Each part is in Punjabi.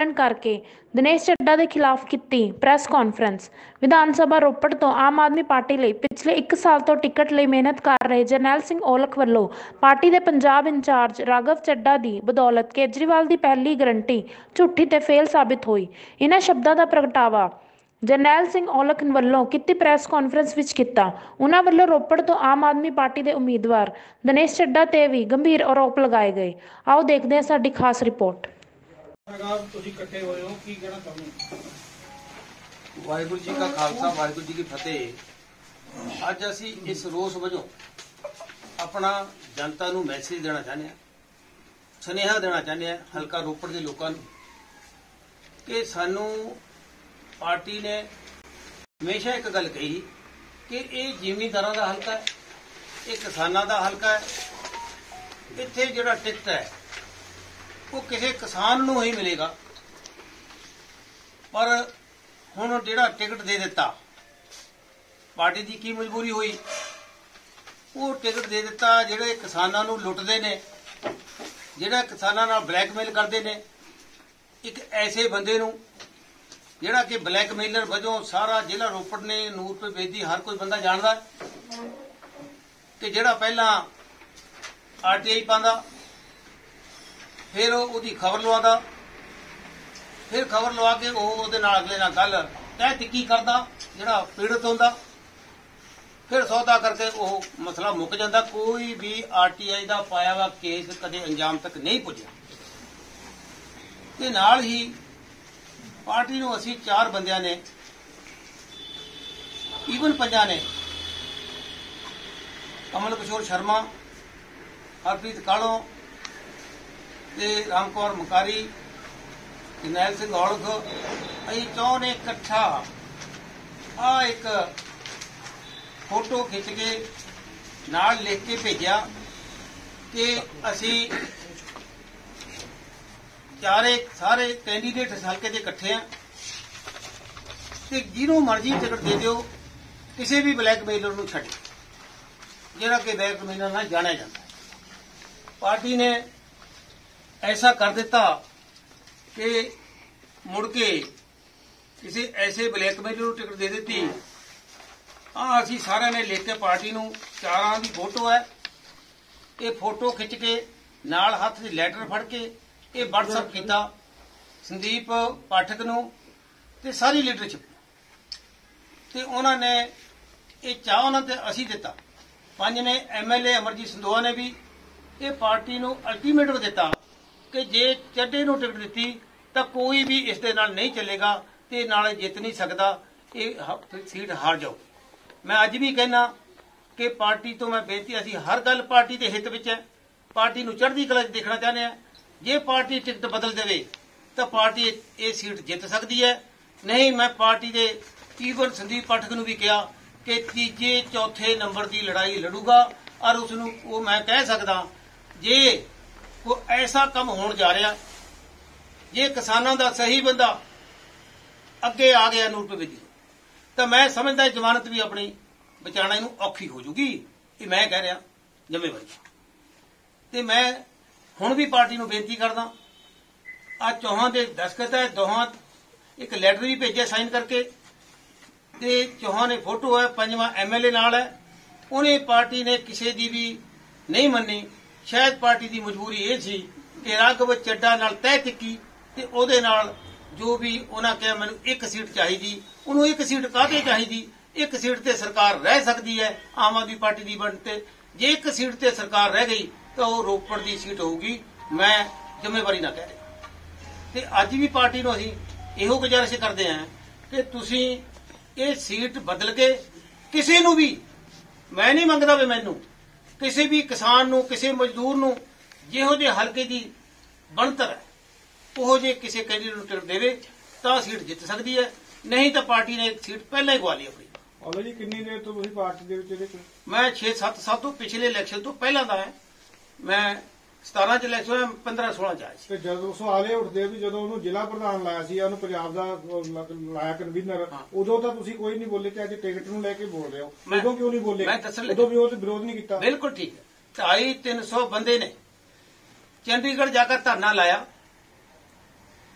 करके दिनेश ਚੱਢਾ ਦੇ खिलाफ की प्रैस कॉन्फ्रेंस। विधान सभा रोपड़ तो आम आदमी पार्टी ਲਈ पिछले 1 साल तो टिकट ਲਈ मेहनत कर रहे जरनैल सिंह औलख ਵੱਲੋਂ पार्टी के पंजाब इंचार्ज राघव ਚੱਢਾ की बदौलत केजरीवाल की पहली गारंटी झूठी ते फेल साबित हुई। इन्हां शब्दों का प्रगटावा जरनैल सिंह औलख ਵੱਲੋਂ की प्रैस कॉन्फ्रेंस ਵਿੱਚ ਕੀਤਾ। उन्हां ਵੱਲੋਂ रोपड़ तो आम आदमी पार्टी के उम्मीदवार दिनेश ਚੱਢਾ ते भी गंभीर आरोप लगाए गए। आओ देखते हैं साडी खास रिपोर्ट। वाहिगुरू जी का खालसा वाहिगुरू जी की फतेह। अज असी इस रोस वजों अपना जनता नूं मैसेज देना चाहते हैं, सुनेहा देना चाहते हैं हल्का रोपड़ के लोगों को कि सानू पार्टी ने हमेशा एक गल कही कि यह जिमींदारां दा हल्का है, यह किसानां दा हल्का है। इत्थे जिहड़ा टिकट है वो किसी किसान नूं ही मिलेगा, पर हुण जिहड़ा टिकट दे दिता पार्टी की की मजबूरी हुई, वो टिकट दे दिता जिहड़े किसानां नूं लुटदे ने, जिहड़ा किसानां नाल ब्लैकमेल करदे ने। एक ऐसे बंदे नूं जिहड़ा कि ब्लैकमेलर वजों सारा जिला रोपड़ ने नूर पे बेदी हर कोई बंदा जानदा कि जिहड़ा पहला RTI पांदा, फिर उसकी खबर लवादा, फिर खबर लवा के अगले नाल गल तय तिक्की करदा जिहड़ा पीड़ित होंदा, फिर सौदा करके वह मसला मुक जाता। कोई भी RTI का पाया हुआ केस कदे अंजाम तक नहीं पुज्या। ते नाल ही पार्टी नूं असीं 4 बंदियां ने, ईवन 5 ने, कमल किशोर शर्मा, हरप्रीत कालों, राम कौर मकारी, जरनैल सिंह औलख, असीं 4 ने इकट्ठा एक फोटो खिंच के नाल लिख के भेजा कि असीं सारे कैंडीडेट इस हल्के के इकट्ठे हैं ते जिन्हों मर्जी टिकट दे दिओ, किसी भी ब्लैकमेलर नूं छड्ड जिहड़ा कि ब्लैकमेलर नाल जाणिया जाता है। पार्टी ने ऐसा कर दिता कि मुड़ के किसी ऐसे ब्लैकमेलर को टिकट दे दी। असी सारे ने लिख के पार्टी नूं 4 की फोटो है, ये फोटो खिंच के नाल हाथ से लैटर फड़ के ये WhatsApp किया संदीप पाठक नूं ते सारी लीडरशिप ते उन्होंने ये चाह उन्होंने असी दिता। 5 ने MLA अमरजीत संधोआ ने भी ये पार्टी नूं अल्टीमेटम दिता कि जे ਚੱਢੇ नूं टिकट दी तो कोई भी इस दे नाल नहीं चलेगा ते नाले जित नहीं सकता, ये सीट हार जाओ। मैं अज भी कहना कि पार्टी तो मैं बेनती, असीं हर गल पार्टी के हित विच है, पार्टी नूं चढ़दी कला देखना चाहते हैं। जे पार्टी टिकट बदल देवे तो पार्टी ये सीट जित सकती है, नहीं मैं पार्टी के ईवन संदीप पाठक नूं भी कहा कि 3जे 4थे नंबर की लड़ाई लड़ूगा। और उसनूं वो मैं कह सकदा जे कोई ऐसा काम होने जा रहा, जे किसानों का सही बंदा अगे आ गया नूर पे बेदी, तो मैं समझदा जमानत भी अपनी बचाना इनू औखी हो जूगी। ये मैं कह रहा जिम्मेवारी। तो मैं हुण भी पार्टी नूं बेनती करदा, आज चौहान के दस्खत है, दोहां एक लैटर भी भेजा साइन करके, ते चौहान ने फोटो है, 5वां MLA नाल है। उन्हें पार्टी ने किसी की भी नहीं मनी। शायद पार्टी की मजबूरी ये सी कि राघव ਚੱਢਾ नाल तय टिक्की ते ओहदे नाल जो भी उन्हें कहा मैनू 1 सीट चाहिए, उन्होंने 1 सीट काहते चाहिए, 1 सीट ते सरकार रह सकती है आम आदमी पार्टी की बनते। जे 1 सीट ते सरकार रह गई तो वह रोपड़ की सीट होगी। मैं जिम्मेवारी ना कह रहा। तो अज भी पार्टी नूं असीं इहो गुजारिश करते हैं कि तुसीं ये सीट बदल के किसी नूं भी, मैं नहीं मंगदा भी मैनू किसी भी किसान नूं, किसी मजदूर नूं जिहो जे हल्के की बनतर है उहो जे किसी कैंडीडेट नूं टिकट देवे तो सीट जित सकती है, नहीं तो पार्टी ने एक सीट पहले ही गवा ली अपनी। जी कितनी देर तो पार्टी दे विच? मैं 6-7 साल तो पिछले इलैक्शन तो पहला दा है। मैं 17 च इलैक्शन 15-16 च आया। जो सवाल ये उठते भी जो जिला प्रधान लाया सी पंजाब का लाया कन्वीनर, उदों तो तुसीं कोई नहीं बोले कि अज टिकट नूं लैके बोल रहे हो, उदों क्यों नहीं बोले? उदों भी वो विरोध नहीं किया। बिल्कुल ठीक है। 250-300 बंदे ने चंडीगढ़ जाकर धरना लाया,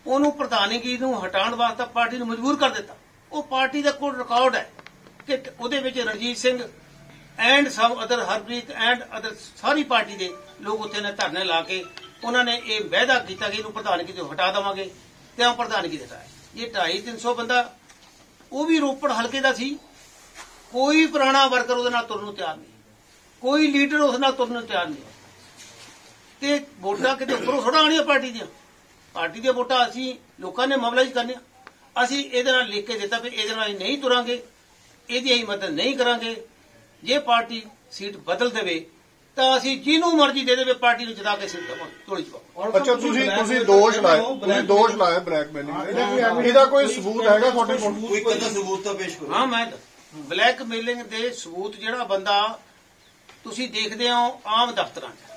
ਉਹਨੂੰ ਪ੍ਰਧਾਨਗੀ ਨੂੰ ਹਟਾਉਣ ਵਾਸਤੇ ਪਾਰਟੀ ਨੂੰ ਮਜਬੂਰ ਕਰ ਦਿੱਤਾ। ਉਹ ਪਾਰਟੀ ਦਾ ਕੋਲ ਰਿਕਾਰਡ ਹੈ ਕਿ ਉਹਦੇ ਵਿੱਚ Ranjit Singh and some other Harpreet and other ਸਾਰੀ ਪਾਰਟੀ ਦੇ ਲੋਕ ਉੱਥੇ ਨੇ ਧਰਨੇ ਲਾ ਕੇ ਉਹਨਾਂ ਨੇ ਇਹ ਵਾਅਦਾ ਕੀਤਾ ਕਿ ਇਹਨੂੰ ਪ੍ਰਧਾਨਗੀ ਤੋਂ ਹਟਾ ਦੇਵਾਂਗੇ ਤੇ ਆ ਪ੍ਰਧਾਨਗੀ ਹਟਾਇਆ। ਇਹ 250-300 ਬੰਦਾ ਉਹ ਵੀ ਰੋਪੜ ਹਲਕੇ ਦਾ ਸੀ। ਕੋਈ ਪੁਰਾਣਾ ਵਰਕਰ ਉਹਦੇ ਨਾਲ ਤੁਰਨ ਨੂੰ ਤਿਆਰ ਨਹੀਂ, ਕੋਈ ਲੀਡਰ ਉਸ ਨਾਲ ਤੁਰਨ ਨੂੰ ਤਿਆਰ ਨਹੀਂ। ਤੇ ਵੋਟਾਂ ਕਿਤੇ ਉੱਪਰੋਂ ਥੋੜਾ ਆਉਣੀਆਂ ਪਾਰਟੀ ਦੀਆਂ ਵੋਟਾਂ ਅਸੀਂ ਲੋਕਾਂ ਨੇ ਮੋਬਿਲਾਈਜ਼ ਕਰਨੀਆਂ। ਅਸੀਂ ਇਹਦੇ ਨਾਲ ਲਿਖ ਕੇ ਦਿੱਤਾ ਵੀ ਇਹਦੇ ਨਾਲ ਨਹੀਂ ਤੁਰਾਂਗੇ, ਇਹਦੀ ਅਸੀਂ ਮਦਦ ਨਹੀਂ ਕਰਾਂਗੇ। ਜੇ ਪਾਰਟੀ ਸੀਟ ਬਦਲ ਦੇਵੇ ਤਾਂ ਅਸੀਂ ਜਿਹਨੂੰ ਮਰਜ਼ੀ ਦੇ ਦੇਵੇ ਪਾਰਟੀ ਨੂੰ ਜਿਤਾ ਕੇ ਸੀਟ ਤੋੜੀ ਪਾਓ। ਅੱਛਾ, ਤੁਸੀਂ ਦੋਸ਼ ਲਾਇਆ ਬਲੈਕਮੇਲਿੰਗ, ਇਹਦਾ ਕੋਈ ਸਬੂਤ ਹੈਗਾ ਤੁਹਾਡੇ ਕੋਲ? ਕੋਈ ਕਦਾ ਸਬੂਤ ਤਾਂ ਪੇਸ਼ ਕਰੋ। ਹਾਂ, ਮੈਂ ਬਲੈਕਮੇਲਿੰਗ ਦੇ ਸਬੂਤ ਜਿਹੜਾ ਬੰਦਾ ਤੁਸੀਂ ਦੇਖਦੇ ਹੋ ਆਮ ਦਫ਼ਤਰਾਂ 'ਚ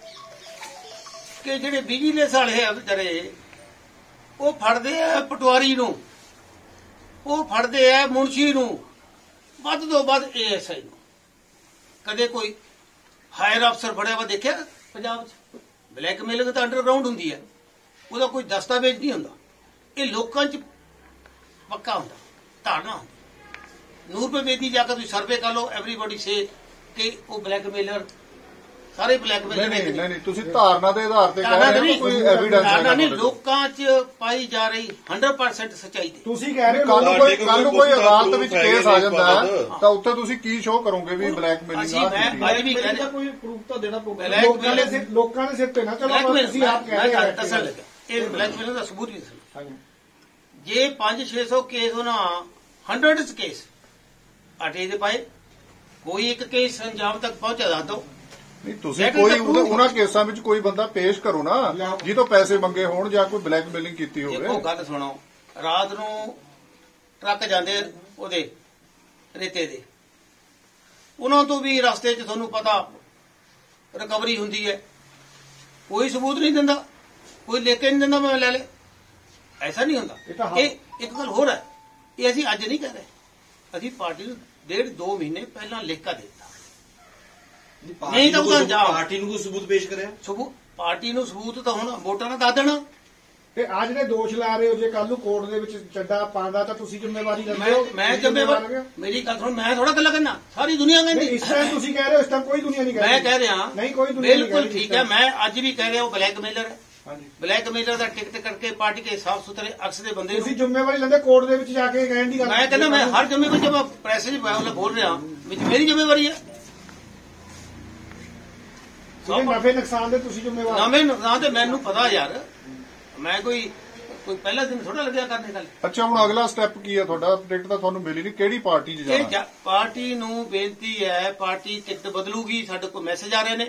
ਕਿ ਜਿਹੜੇ ਵਿਜੀਲੈਂਸ ਵਾਲੇ ਆ ਵਿਚਾਰੇ ਉਹ ਫੜਦੇ ਆ ਪਟਵਾਰੀ ਨੂੰ, ਉਹ ਫੜਦੇ ਆ ਮੁਨਸ਼ੀ ਨੂੰ, ਵੱਧ ਤੋਂ ਵੱਧ ASI ਨੂੰ। ਕਦੇ ਕੋਈ ਹਾਇਰ ਅਫਸਰ ਫੜਿਆ ਵਾ ਦੇਖਿਆ ਪੰਜਾਬ 'ਚ? ਬਲੈਕਮੇਲਿੰਗ ਤਾਂ ਅੰਡਰਗਰਾਉਂਡ ਹੁੰਦੀ ਹੈ, ਉਹਦਾ ਕੋਈ ਦਸਤਾਵੇਜ਼ ਨਹੀਂ ਹੁੰਦਾ। ਇਹ ਲੋਕਾਂ 'ਚ ਪੱਕਾ ਹੁੰਦਾ, ਧਾਰਨਾ ਹੁੰਦੀ। ਨੂਰ ਬੇਦੀ ਜਾ ਕੇ ਤੁਸੀਂ ਸਰਵੇ ਕਰ ਲਓ, ਐਵਰੀਬਾਡੀ ਸੇ ਕਿ ਉਹ ਬਲੈਕਮੇਲਰ ਸਾਰੇ ਬਲੈਕਮੇਲਰ ਨਹੀਂ, ਤੁਸੀਂ ਧਾਰਨਾ ਦੇ ਆਧਾਰ ਤੇ ਕਹਿ ਰਹੇ ਹੋ, ਕੋਈ ਐਵੀਡੈਂਸ ਨਹੀਂ। ਲੋਕਾਂ 'ਚ ਪਾਈ ਜਾ ਰਹੀ 100% ਸੱਚਾਈ ਦੀ। ਤੁਸੀਂ ਕਹਿ ਰਹੇ ਹੋ ਕੱਲ ਨੂੰ ਕੋਈ ਅਦਾਲਤ ਵਿੱਚ ਕੇਸ ਆ ਜਾਂਦਾ ਹੈ ਤਾਂ ਉੱਥੇ ਤੁਸੀਂ ਕੀ ਸ਼ੋਅ ਕਰੋਗੇ ਵੀ ਬਲੈਕਮੇਲਿੰਗ ਮੈਂ ਵੀ ਕਹਿ ਰਿਹਾ ਕੋਈ ਪ੍ਰੂਫ ਤਾਂ ਦੇਣਾ ਪਊਗਾ। ਲੋਕਾਂ ਦੇ ਸਿਰ ਤੇ ਨਾ ਚਲੋ, ਤੁਸੀਂ ਆਪ ਕਹਿ ਰਹੇ ਹੋ। ਦੱਸਣ ਲੱਗਾ ਇਹ ਬਲੈਕਮੇਲਿੰਗ ਦਾ ਸਬੂਤ ਵੀ ਦੱਸਣ। ਜੇ 500-600 ਕੇਸ ਉਹਨਾਂ 100 ਕੇਸ ਆਟੇ ਦੇ ਪਾਏ, ਕੋਈ ਇੱਕ ਕੇਸ ਅੰਜਾਮ ਤੱਕ ਪਹੁੰਚਾ ਦੱਸ ਦਿਓ। ਨਹੀਂ, ਤੁਸੀਂ ਕੋਈ ਉਹਨਾਂ ਕੇਸਾਂ ਵਿੱਚ ਕੋਈ ਬੰਦਾ ਪੇਸ਼ ਕਰੋ ਨਾ ਜਿਹਤੋਂ ਪੈਸੇ ਮੰਗੇ ਹੋਣ ਜਾਂ ਕੋਈ ਬਲੈਕਮੇਲਿੰਗ ਕੀਤੀ ਹੋਵੇ। ਉਹ ਗੱਲ ਸੁਣੋ, ਰਾਤ ਨੂੰ ਟਰੱਕ ਜਾਂਦੇ ਉਹਦੇ ਰੇਤੇ ਦੇ, ਉਹਨਾਂ ਤੋਂ ਵੀ ਰਸਤੇ 'ਚ ਤੁਹਾਨੂੰ ਪਤਾ ਰਿਕਵਰੀ ਹੁੰਦੀ ਹੈ। ਕੋਈ ਸਬੂਤ ਨਹੀਂ ਦਿੰਦਾ, ਕੋਈ ਲਿਖ ਕੇ ਨਹੀਂ ਦਿੰਦਾ ਮੈਂ ਲੈ ਲੈ, ਐਸਾ ਨਹੀਂ ਹੁੰਦਾ। ਇਹ ਇੱਕ ਗੱਲ ਹੋਰ ਹੈ, ਇਹ ਅਸੀਂ ਅੱਜ ਨਹੀਂ ਕਹਿ ਰਹੇ, ਅਸੀਂ ਪਾਰਟੀ ਨੂੰ 1.5-2 ਮਹੀਨੇ ਪਹਿਲਾਂ ਲਿਖ ਕੇ ਦਿੱਤਾ। ਨਹੀਂ ਤਾਂ ਉਹਦਾ ਪਾਰਟੀ ਨੂੰ ਕੋਈ ਸਬੂਤ ਪੇਸ਼ ਕਰਿਆ? ਪਾਰਟੀ ਨੂੰ ਸਬੂਤ ਤਾਂ ਹੁਣ ਵੋਟਾਂ ਨਾਲ ਦੱਸ ਦੇਣਾ। ਤੇ ਆ ਜਿਹੜੇ ਦੋਸ਼ ਲਾ ਰਹੇ ਹੋ, ਜੇ ਕੱਲ ਨੂੰ ਕੋਰਟ ਦੇ ਵਿੱਚ ਚੱਡਾ ਪਾਉਂਦਾ ਤਾਂ ਤੁਸੀਂ ਜ਼ਿੰਮੇਵਾਰੀ ਲੈਂਦੇ ਹੋ? ਮੈਂ ਜ਼ਿੰਮੇਵਾਰ, ਮੇਰੀ ਗੱਲ ਸੁਣ, ਮੈਂ ਥੋੜਾ ਗੱਲਾਂ ਕਰਨਾ, ਸਾਰੀ ਦੁਨੀਆ ਕਹਿੰਦੀ। ਇਸ ਟਾਈਮ ਤੁਸੀਂ ਕਹਿ ਰਹੇ ਹੋ, ਇਸ ਟਾਈਮ ਕੋਈ ਦੁਨੀਆ ਨਹੀਂ ਕਹਿ ਰਹੀ। ਮੈਂ ਕਹਿ ਰਿਹਾ ਨਹੀਂ, ਕੋਈ ਦੁਨੀਆ ਨਹੀਂ। ਬਿਲਕੁਲ ਠੀਕ ਹੈ, ਮੈਂ ਅੱਜ ਵੀ ਕਹਿ ਰਿਹਾ ਉਹ ਬਲੈਕਮੇਲਰ ਹੈ। ਬਲੈਕਮੇਲਰ ਦਾ ਟਿਕਟ ਕਰਕੇ ਪਾਰਟੀ ਕੇ ਸਾਫ ਸੁਥਰੇ ਅਕਸ ਦੇ ਬੰਦੇ ਤੁਸੀਂ ਜ਼ਿੰਮੇਵਾਰੀ ਲੈਂਦੇ ਕੋਰਟ ਦੇ ਵਿੱਚ ਜਾ ਕੇ ਕਹਿਣ ਦੀ ਗੱਲ? ਮੈਂ ਕਹਿੰਦਾ ਮੈਂ ਹਰ ਜ਼ਿੰਮੇਵਾਰੀ ਜਦ ਪ੍ਰੈਸ 'ਚ ਬੋਲ ਰਿਹਾ ਵਿੱਚ ਮੇਰੀ ਜ਼ਿੰਮੇਵਾਰੀ ਹੈ। ਨਫੇ ਨੁਕਸਾਨ ਦੇ ਤੁਸੀਂ ਜ਼ਿੰਮੇਵਾਰ? ਨਵੇਂ ਨੁਕਸਾਨ ਤੇ ਮੈਨੂੰ ਪਤਾ ਯਾਰ, ਮੈਂ ਕੋਈ ਪਹਿਲਾ ਦਿਨ ਥੋੜਾ ਲੱਗਿਆ ਕਰਨੇ ਗੱਲ। ਅੱਛਾ, ਹੁਣ ਅਗਲਾ ਸਟੈਪ ਕੀ ਹੈ ਤੁਹਾਡਾ? ਟਿਕਟ ਤਾਂ ਤੁਹਾਨੂੰ ਮਿਲੀ ਨਹੀਂ, ਕਿਹੜੀ ਪਾਰਟੀ 'ਚ ਜਾਣਾ? ਪਾਰਟੀ ਨੂੰ ਬੇਨਤੀ ਹੈ, ਪਾਰਟੀ ਟਿਕਟ ਬਦਲੂਗੀ। ਸਾਡੇ ਕੋਲ ਮੈਸੇਜ ਆ ਰਹੇ ਨੇ,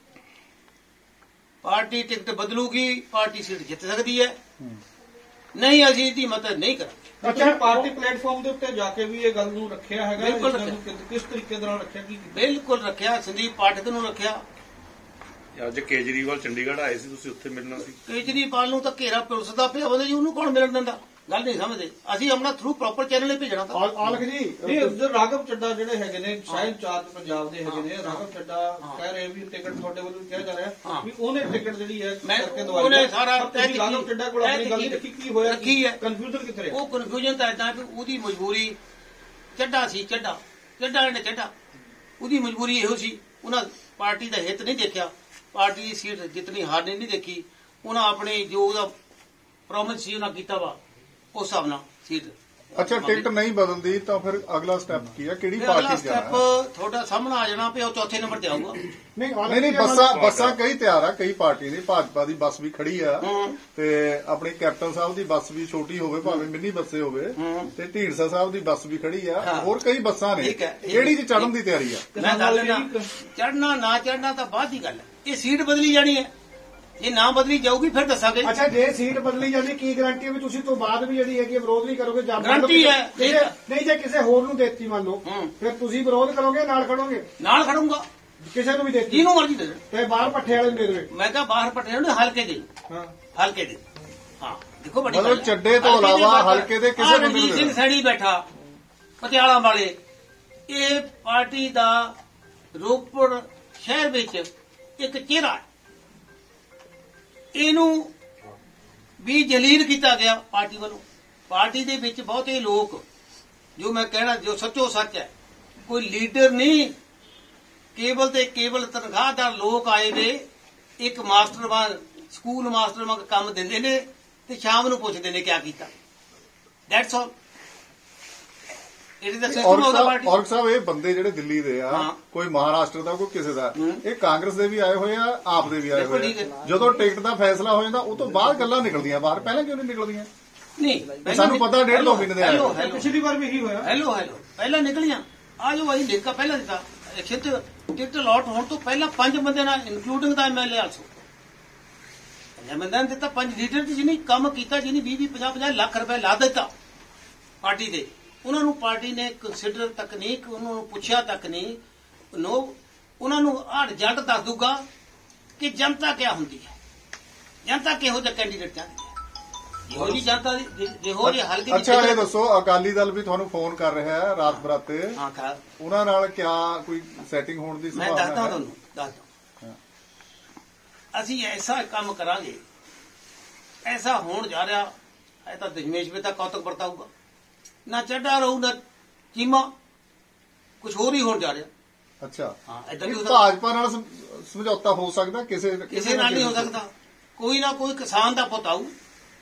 ਪਾਰਟੀ ਟਿਕਟ ਬਦਲੂਗੀ, ਪਾਰਟੀ ਸੀਟ ਜਿੱਤ ਸਕਦੀ ਹੈ। ਨਹੀਂ, ਅਸੀਂ ਇਹਦੀ ਮਦਦ ਨਹੀਂ ਕਰਾਂਗੇ। ਅੱਛਾ, ਪਾਰਟੀ ਪਲੇਟਫਾਰਮ ਦੇ ਉੱਤੇ ਜਾ ਕੇ ਵੀ ਇਹ ਗੱਲ ਨੂੰ ਰੱਖਿਆ ਹੈਗਾ? ਕਿਸ ਤਰੀਕੇ ਨਾਲ ਰੱਖਿਆ? ਬਿਲਕੁਲ ਰੱਖਿਆ, ਸੰਦੀਪ ਪਾਠਕ ਨੂੰ ਰੱਖਿਆ। ਅੱਜ ਕੇਜਰੀਵਾਲ ਚੰਡੀਗੜ੍ਹ ਆਏ ਸੀ, ਤੁਸੀਂ ਉੱਥੇ ਮਿਲਣਾ ਸੀ। ਕੇਜਰੀਵਾਲ ਨੂੰ ਤਾਂ ਘੇਰਾ ਪੁਲਿਸ ਦਾ ਪਿਆ ਉਹਦੇ ਜੀ, ਉਹਨੂੰ ਕੌਣ ਮਿਲਣ ਦਿੰਦਾ? ਗੱਲ ਨਹੀਂ ਸਮਝਦੇ। ਅਸੀਂ ਆਪਣਾ ਥਰੂ ਪ੍ਰੋਪਰ ਚੈਨਲ ਹੀ ਭੇਜਣਾ ਤਾਂ। ਆਲਖ ਜੀ, ਨਹੀਂ ਉਧਰ ਰਾਘਵ ਚੱਡਾ ਜਿਹੜੇ ਹੈਗੇ ਨੇ ਸ਼ਾਇਦ ਇੰਚਾਰਜ ਪੰਜਾਬ ਦੇ ਹੈਗੇ ਨੇ, ਰਾਘਵ ਚੱਡਾ ਕਹਿ ਰਹੇ ਵੀ ਟਿਕਟ ਤੁਹਾਡੇ ਵੱਲੋਂ ਕਿਹਾ ਜਾ ਰਿਹਾ ਵੀ ਉਹਨੇ ਟਿਕਟ ਜਿਹੜੀ ਹੈ ਕਰਕੇ ਦਵਾਈ। ਉਹਨੇ ਸਾਰਾ ਰਾਘਵ ਚੱਡਾ ਕੋਲ ਆਪਣੀ ਗੱਲ ਰੱਖੀ, ਕੀ ਹੋਇਆ? ਰੱਖੀ ਹੈ ਕਨਫਿਊਜ਼ਨ ਕਿੱਥੇ ਰਿਹਾ? ਉਹ ਕਨਫਿਊਜ਼ਨ ਤਾਂ ਇਦਾਂ ਵੀ ਉਹਦੀ ਮਜਬੂਰੀ ਚੱਡਾ ਸੀ, ਚੱਡਾ ਉਹਦੀ ਮਜਬੂਰੀ ਇਹੋ ਸੀ। ਉਹਨਾਂ ਪਾਰਟੀ ਦਾ ਹਿੱਤ ਨਹੀਂ ਦੇਖਿਆ, ਪਾਰਟੀ ਦੀ ਸੀਟ ਜਿੱਤਣੀ ਹਾਰਨੀ ਨਹੀਂ ਦੇਖੀ। ਉਹਨਾਂ ਆਪਣੇ ਜੋ ਉਹਦਾ ਪ੍ਰੋਮਿਸ ਸੀ ਉਹਨਾਂ ਕੀਤਾ ਵਾ, ਉਸ ਹਿਸਾਬ ਨਾਲ ਸੀਟ। ਅੱਛਾ, ਟਿਕਟ ਨਹੀਂ ਬਦਲਦੀ ਤਾਂ ਫਿਰ ਅਗਲਾ ਸਟੈਪ ਕੀ ਹੈ? ਕਿਹੜੀ ਪਾਰਟੀ ਅਗਲਾ ਜਾਣਾ? ਸਟੈਪ ਤੁਹਾਡਾ ਸਾਹਮਣੇ ਆ ਜਾਣਾ ਪਿਆ, ਉਹ ਚੌਥੇ ਨੰਬਰ ਤੇ ਆਊਗਾ। ਨਹੀਂ, ਬੱਸਾਂ ਕਈ ਤਿਆਰ ਆ, ਕਈ ਪਾਰਟੀ ਦੀ। ਭਾਜਪਾ ਦੀ ਬੱਸ ਵੀ ਖੜੀ ਆ ਤੇ ਆਪਣੀ ਕੈਪਟਨ ਸਾਹਿਬ ਦੀ ਬੱਸ ਵੀ ਛੋਟੀ ਹੋਵੇ ਭਾਵੇਂ ਮਿੰਨੀ ਬੱਸੇ ਹੋਵੇ, ਤੇ ਢੀਂਡਸਾ ਸਾਹਿਬ ਦੀ ਬੱਸ ਵੀ ਖੜੀ ਆ, ਹੋਰ ਕਈ ਬੱਸਾਂ ਨੇ। ਕਿਹੜੀ 'ਚ ਚੜ੍ਹਨ ਦੀ ਤਿਆਰੀ ਆ? ਮੈਂ ਗੱਲ ਚੜ੍ਹਨਾ ਨਾ ਚੜ੍ਹਨਾ ਤਾਂ ਬਾਅਦ ਦੀ ਗੱਲ ਹੈ। ਇਹ ਸੀਟ ਬਦਲੀ ਜਾਣੀ ਹੈ, ਜੇ ਨਾ ਬਦਲੀ ਜਾਊਗੀ ਫਿਰ ਦੱਸਾਂਗੇ। ਅੱਛਾ, ਜੇ ਸੀਟ ਬਦਲੀ ਜਾਂਦੀ ਕੀ ਗਾਰੰਟੀ ਹੈ ਵੀ ਤੁਸੀਂ ਤੋਂ ਬਾਅਦ ਵੀ ਜਿਹੜੀ ਹੈਗੀ ਵਿਰੋਧ ਨਹੀਂ ਕਰੋਗੇ? ਗਾਰੰਟੀ ਹੈ। ਨਹੀਂ, ਜੇ ਕਿਸੇ ਹੋਰ ਨੂੰ ਦੇਤੀ ਮੰਨ ਲਓ, ਫਿਰ ਤੁਸੀਂ ਵਿਰੋਧ ਕਰੋਗੇ? ਨਾਲ ਖੜੋਗੇ? ਨਾਲ ਖੜੂੰਗਾ, ਕਿਸੇ ਨੂੰ ਵੀ ਦੇਤੀ, ਜਿਹਨੂੰ ਮਰਜ਼ੀ ਦੇ ਦੇ। ਤੇ ਬਾਹਰ ਪੱਠੇ ਵਾਲੇ ਨੂੰ ਦੇ ਦੇਵੇ? ਮੈਂ ਕਿਹਾ ਬਾਹਰ ਪੱਠੇ ਨੂੰ ਹਲਕੇ ਦੇ। ਹਾਂ, ਹਲਕੇ ਦੇ। ਹਾਂ, ਦੇਖੋ ਵੱਡੀ ਮਤਲਬ ਚੱਡੇ ਤੋਂ ਇਲਾਵਾ ਹਲਕੇ ਦੇ ਕਿਸੇ ਨੂੰ ਰਣਜੀਤ ਸਿੰਘ ਸੈਣੀ ਬੈਠਾ ਪਟਿਆਲਾ ਵਾਲੇ, ਇਹ ਪਾਰਟੀ ਦਾ ਰੋਪੜ ਸ਼ਹਿਰ ਵਿੱਚ ਇੱਕ ਚਿਹਰਾ, ਇਹਨੂੰ ਵੀ ਜਲੀਲ ਕੀਤਾ ਗਿਆ ਪਾਰਟੀ ਵੱਲੋਂ। ਪਾਰਟੀ ਦੇ ਵਿੱਚ ਬਹੁਤੇ ਲੋਕ, ਜੋ ਮੈਂ ਕਹਿਣਾ ਜੋ ਸੱਚੋ ਸੱਚ ਹੈ, ਕੋਈ ਲੀਡਰ ਨਹੀਂ, ਕੇਵਲ ਤੇ ਕੇਵਲ ਤਨਖਾਹਦਾਰ ਲੋਕ ਆਏ ਨੇ, ਇੱਕ ਮਾਸਟਰ ਵਾਂਗ ਸਕੂਲ ਮਾਸਟਰ ਵਾਂਗ ਕੰਮ ਦਿੰਦੇ ਨੇ ਤੇ ਸ਼ਾਮ ਨੂੰ ਪੁੱਛਦੇ ਨੇ ਕਿਆ ਕੀਤਾ। That's all. ਔਰਖ ਸਾਹਿਬ ਇਹ ਬੰਦੇ ਜਿਹੜੇ ਦਿੱਲੀ ਦੇ ਆ, ਕੋਈ ਮਹਾਰਾਸ਼ਟਰ ਦਾ ਕੋਈ ਕਿਸੇ ਦਾ, ਇਹ ਕਾਂਗਰਸ ਦੇ ਵੀ ਆਏ ਹੋਏ ਆ, ਆਪ ਦੇ ਵੀ ਆਏ ਹੋਏ ਆ। ਜਦੋਂ ਟਿਕਟ ਦਾ ਫੈਸਲਾ ਹੋ ਜਾਂਦਾ ਉਹ ਤੋਂ ਬਾਅਦ ਗੱਲਾਂ ਨਿਕਲਦੀਆਂ ਬਾਹਰ, ਪਹਿਲਾਂ ਕਿਉਂ ਨਹੀਂ ਨਿਕਲਦੀਆਂ? ਨਹੀਂ, ਸਾਨੂੰ ਪਤਾ 1.5-2 ਮਹੀਨੇ ਦੇ ਆਏ। ਪਿਛਲੀ ਵਾਰ ਵੀ ਇਹੀ ਹੋਇਆ। ਹੈਲੋ ਪਹਿਲਾਂ ਨਿਕਲੀਆਂ। ਆ ਜੋ ਅਸੀਂ ਲਿਖ ਪਹਿਲਾਂ ਦਿੱਤਾ ਇਲੈਕਸ਼ਨ ਚ ਟਿਕਟ ਅਲਾਟ ਹੋਣ ਤੋਂ ਪਹਿਲਾਂ 5 ਬੰਦੇ ਨਾਲ ਇਨਕਲੂਡਿੰਗ ਦਾ ਐਮਐਲਏ ਆਲਸੋ 5 ਬੰਦਿਆਂ ਨੇ ਦਿੱਤਾ। 5 ਲੀਡਰ ਜਿਹਨੇ ਕੰਮ ਕੀਤਾ, ਜਿਹਨੇ 20-50 ਲੱਖ ਰੁਪਏ ਲਾ ਦਿੱਤਾ ਪਾਰਟੀ ਦੇ, ਉਹਨਾਂ ਨੂੰ ਪਾਰਟੀ ਨੇ ਕੰਸੀਡਰ ਤੱਕ ਨਹੀਂ, ਉਹਨਾਂ ਨੂੰ ਪੁੱਛਿਆ ਤੱਕ ਨਹੀਂ। ਉਹਨਾਂ ਨੂੰ ਆਹ ਰਿਜ਼ਲਟ ਦੱਸ ਦੂਗਾ ਕਿ ਜਨਤਾ ਕਿਆ ਹੁੰਦੀ ਹੈ, ਜਨਤਾ ਕਿਹੋ ਜਿਹਾ ਕੈਂਡੀਡੇਟ ਚਾਹੁੰਦੀ ਹੈ। ਜਿਹੋ ਜਿਹੀ ਜਨਤਾ ਜਿਹੋ ਜਿਹੇ ਹਲਕੇ। ਅੱਛਾ ਇਹ ਦੱਸੋ, ਅਕਾਲੀ ਦਲ ਵੀ ਤੁਹਾਨੂੰ ਫੋਨ ਕਰ ਰਿਹਾ ਹੈ ਰਾਤ ਬਰਾਤੇ, ਉਹਨਾਂ ਨਾਲ ਕਿਆ ਕੋਈ ਸੈਟਿੰਗ ਹੋਣ ਦੀ ਸੰਭਾਵਨਾ ਹੈ? ਮੈਂ ਦੱਸਦਾ ਅਸੀਂ ਐਸਾ ਕੰਮ ਕਰਾਂਗੇ, ਐਸਾ ਹੋਣ ਜਾ ਰਿਹਾ ਹੈ ਤਾਂ ਦਸ਼ਮੇਸ਼ ਵੀ ਤਾਂ ਕੌਤਕ ਵਰਤਾਊਗਾ, ਨਾ ਚੱਡਾ ਰਹੂ ਨਾ ਚੀਮਾ, ਕੁਝ ਹੋਰ ਹੀ ਹੋਣ ਜਾ ਰਿਹਾ। ਅੱਛਾ ਏਦਾਂ ਵੀ ਭਾਜਪਾ ਨਾਲ ਸਮਝੌਤਾ ਹੋ ਸਕਦਾ? ਕਿਸੇ ਨਾਲ ਨਹੀਂ ਹੋ ਸਕਦਾ। ਕੋਈ ਨਾ ਕੋਈ ਕਿਸਾਨ ਦਾ ਪੁੱਤ ਆਊ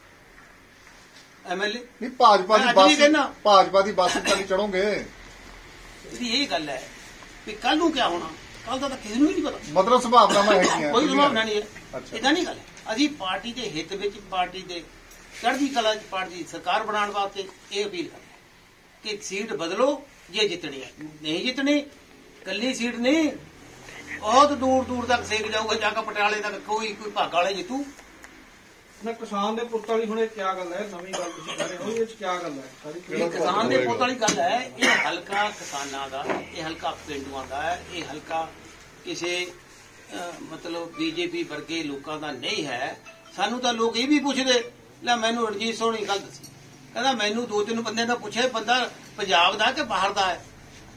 ਐਮਐਲਏ। ਨਹੀਂ ਭਾਜਪਾ ਦੀ ਬੱਸ ਤਾਂ ਨਹੀਂ ਚੜੋਗੇ? ਇਹਦੀ ਇਹ ਗੱਲ ਹੈ ਵੀ ਕੱਲ ਨੂੰ ਕਿਆ ਹੋਣਾ, ਕੱਲ ਦਾ ਤਾਂ ਕਿਸੇ ਨੂੰ ਨਹੀਂ ਪਤਾ। ਮਤਲਬ ਸੰਭਾਵਨਾਵਾਂ ਹੈਗੀਆਂ? ਕੋਈ ਸੰਭਾਵਨਾ ਨਹੀਂ ਹੈ। ਏਦਾਂ ਨਹੀਂ ਗੱਲ ਹੈ। ਅਸੀਂ ਪਾਰਟੀ ਦੇ ਹਿੱਤ ਵਿੱਚ, ਪਾਰਟੀ ਦੇ ਚੜ੍ਹਦੀ ਕਲਾ ਚ ਪਾਰਟੀ ਦੀ ਸਰਕਾਰ ਬਣਾਉਣ ਵਾਸਤੇ ਇਹ ਅਪੀਲ ਕਰਦੇ ਕਿ ਸੀਟ ਬਦਲੋ ਜੇ ਜਿੱਤਣੀ ਹੈ। ਨਹੀਂ ਜਿੱਤਣੀ, ਕੱਲੀ ਸੀਟ ਨਹੀਂ, ਬਹੁਤ ਦੂਰ ਦੂਰ ਤੱਕ ਸੇਕ ਜਾਊਗਾ, ਜਾ ਕੇ ਪਟਿਆਲੇ ਤੱਕ ਕੋਈ ਭਾਗਾ ਵਾਲੇ ਜਿੱਤੂ। ਨਾ ਕਿਸਾਨ ਦੇ ਪੁੱਤ ਵਾਲੀ ਹੁਣ ਇਹ ਕੀ ਗੱਲ ਹੈ? ਨਵੀਂ ਗੱਲ ਤੁਸੀਂ ਕਰ ਰਹੇ ਹੋ, ਇਹ ਚ ਕੀ ਗੱਲ ਹੈ? ਇਹ ਕਿਸਾਨ ਦੇ ਪੁੱਤ ਵਾਲੀ ਗੱਲ ਹੈ। ਇਹ ਹਲਕਾ ਕਿਸਾਨਾਂ ਦਾ, ਇਹ ਹਲਕਾ ਪਿੰਡੂਆਂ ਦਾ ਹੈ, ਇਹ ਹਲਕਾ ਕਿਸੇ ਮਤਲਬ ਬੀਜੇਪੀ ਵਰਗੇ ਲੋਕਾਂ ਦਾ ਨਹੀਂ ਹੈ। ਸਾਨੂੰ ਤਾਂ ਲੋਕ ਇਹ ਵੀ ਪੁੱਛਦੇ, ਲੈ ਮੈਨੂੰ ਰਣਜੀਤ ਸੋਹਣੀ ਗੱਲ ਦੱਸੀ, ਕਹਿੰਦਾ ਮੈਨੂੰ 2-3 ਬੰਦਿਆਂ ਦਾ ਪੁੱਛਿਆ ਬੰਦਾ ਪੰਜਾਬ ਦਾ ਕਿ ਬਾਹਰ ਦਾ ਹੈ।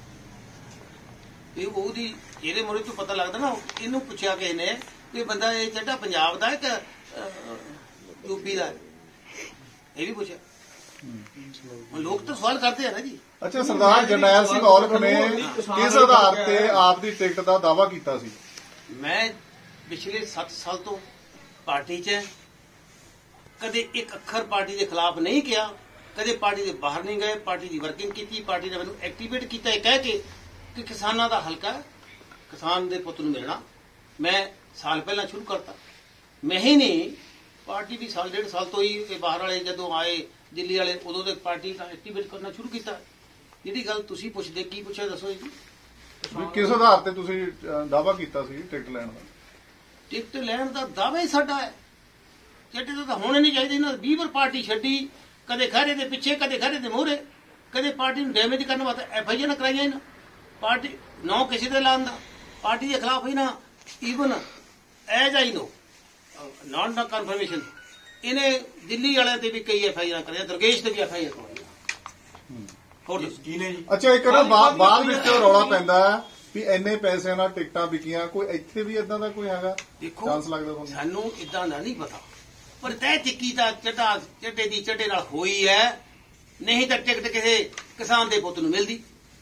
ਇਹ ਉਹਦੀ ਇਹਦੇ ਮੂਹਰੇ ਤੋਂ ਪਤਾ ਲੱਗਦਾ ਨਾ, ਇਹਨੂੰ ਪੁੱਛਿਆ ਕਿਸੇ ਨੇ ਕਿ ਬੰਦਾ ਇਹ ਜਿਹੜਾ ਪੰਜਾਬ ਦਾ ਹੈ ਕਿ ਯੂਪੀ ਦਾ, ਇਹ ਵੀ ਪੁੱਛਿਆ। ਲੋਕ ਤਾਂ ਸਵਾਲ ਕਰਦੇ ਆ ਨਾ ਜੀ। ਅੱਛਾ ਸਰਦਾਰ ਜਰਨੈਲ ਸਿੰਘ ਔਲਖ ਨੇ ਕਿਸ ਆਧਾਰ ਤੇ ਆਪ ਦੀ ਟਿਕਟ ਦਾ ਦਾਅਵਾ ਕੀਤਾ ਸੀ? ਮੈਂ ਪਿਛਲੇ 7 ਸਾਲ ਤੋਂ ਪਾਰਟੀ 'ਚ, ਕਦੇ ਇੱਕ ਅੱਖਰ ਪਾਰਟੀ ਦੇ ਖਿਲਾਫ ਨਹੀਂ ਕਿਹਾ, ਕਦੇ ਪਾਰਟੀ ਦੇ ਬਾਹਰ ਨਹੀਂ ਗਏ, ਪਾਰਟੀ ਦੀ ਵਰਕਿੰਗ ਕੀਤੀ, ਪਾਰਟੀ ਨੇ ਮੈਨੂੰ ਐਕਟੀਵੇਟ ਕੀਤਾ ਇਹ ਕਹਿ ਕੇ ਕਿ ਕਿਸਾਨਾਂ ਦਾ ਹਲਕਾ, ਕਿਸਾਨ ਦੇ ਪੁੱਤ ਨੂੰ ਮਿਲਣਾ। ਮੈਂ ਸਾਲ ਪਹਿਲਾਂ ਸ਼ੁਰੂ ਕਰਤਾ। ਮੈਂ ਹੀ ਨਹੀਂ, ਪਾਰਟੀ ਵੀ ਸਾਲ 1.5 ਸਾਲ ਤੋਂ ਹੀ ਬਾਹਰ ਵਾਲੇ ਜਦੋਂ ਆਏ ਦਿੱਲੀ ਵਾਲੇ, ਉਦੋਂ ਦੇ ਪਾਰਟੀ ਦਾ ਐਕਟੀਵੇਟ ਕਰਨਾ ਸ਼ੁਰੂ ਕੀਤਾ। ਜਿਹੜੀ ਗੱਲ ਤੁਸੀਂ ਪੁੱਛਦੇ, ਕੀ ਪੁੱਛਿਆ ਦੱਸੋ ਜੀ? ਕਿਸ ਆਧਾਰ ਤੇ ਤੁਸੀਂ ਦਾਅਵਾ ਕੀਤਾ ਸੀ ਟਿਕਟ ਲੈਣ ਦਾ? ਟਿਕਟ ਲੈਣ ਦਾ ਦਾਅਵਾ ਹੀ ਸਾਡਾ ਹੈ। ਟਿਕਟ ਤਾਂ ਹੋਣੇ ਨਹੀਂ ਚਾਹੀਦੇ ਨਾ। 20 ਵਾਰ ਪਾਰਟੀ ਛੱਡੀ, ਕਦੇ ਖਹਿਰੇ ਦੇ ਪਿੱਛੇ, ਕਦੇ ਖਹਿਰੇ ਦੇ ਮੂਹਰੇ, ਕਦੇ ਪਾਰਟੀ ਨੂੰ ਡੈਮੇਜ ਕਰਨ ਵਾਸਤੇ ਐਫਆਈਆਰ ਨਾ ਕਰਾਈਆਂ ਨਾ, ਪਾਰਟੀ ਨੌ ਕਿਸੇ ਦੇ ਲਾਉਣ ਦਾ, ਪਾਰਟੀ ਦੇ ਖਿਲਾਫ ਹੀ ਨਾ, ਈਵਨ ਐਜ ਆਈ ਨੋ ਨਾਟ ਨਾ ਕਨਫਰਮੇਸ਼ਨ, ਇਹਨੇ ਦਿੱਲੀ ਵਾਲਿਆਂ ਤੇ ਵੀ ਕਈ ਐਫਆਈਆਰ ਕਰਿਆ, ਦੁਰਗੇਸ਼ ਤੇ ਵੀ ਐਫਆਈਆਰ ਕਰਾਈ। ਹੋਰ ਕੀ ਨੇ ਜੀ? ਅੱਛਾ ਇੱਕ ਨਾ ਬਾਅਦ ਵਿੱਚ ਰੌਲਾ ਪੈਂਦਾ ਵੀ ਇੰਨੇ ਪੈਸਿਆਂ ਨਾਲ ਟਿਕਟਾਂ ਵਿਕੀਆਂ, ਕੋਈ ਇੱਥੇ ਵੀ ਇਦਾਂ ਦਾ ਕੋਈ ਹੈਗਾ ਚਾਂਸ ਲੱਗਦਾ ਤੁਹਾਨੂੰ? ਸਾਨੂੰ ਇਦਾਂ ਦਾ ਨਹੀਂ ਪਤਾ, ਪਰ ਤੈਅ ਟਿੱਕੀ ਤਾਂ ਚੱਡੇ ਦੀ ਚੱਡੇ ਨਾਲ ਹੋਈ ਹੈ, ਨਹੀਂ ਤਾਂ ਟਿਕਟ ਕਿਸੇ ਕਿਸਾਨ ਦੇ ਪੁੱਤ ਨੂੰ ਮਿਲਦੀ।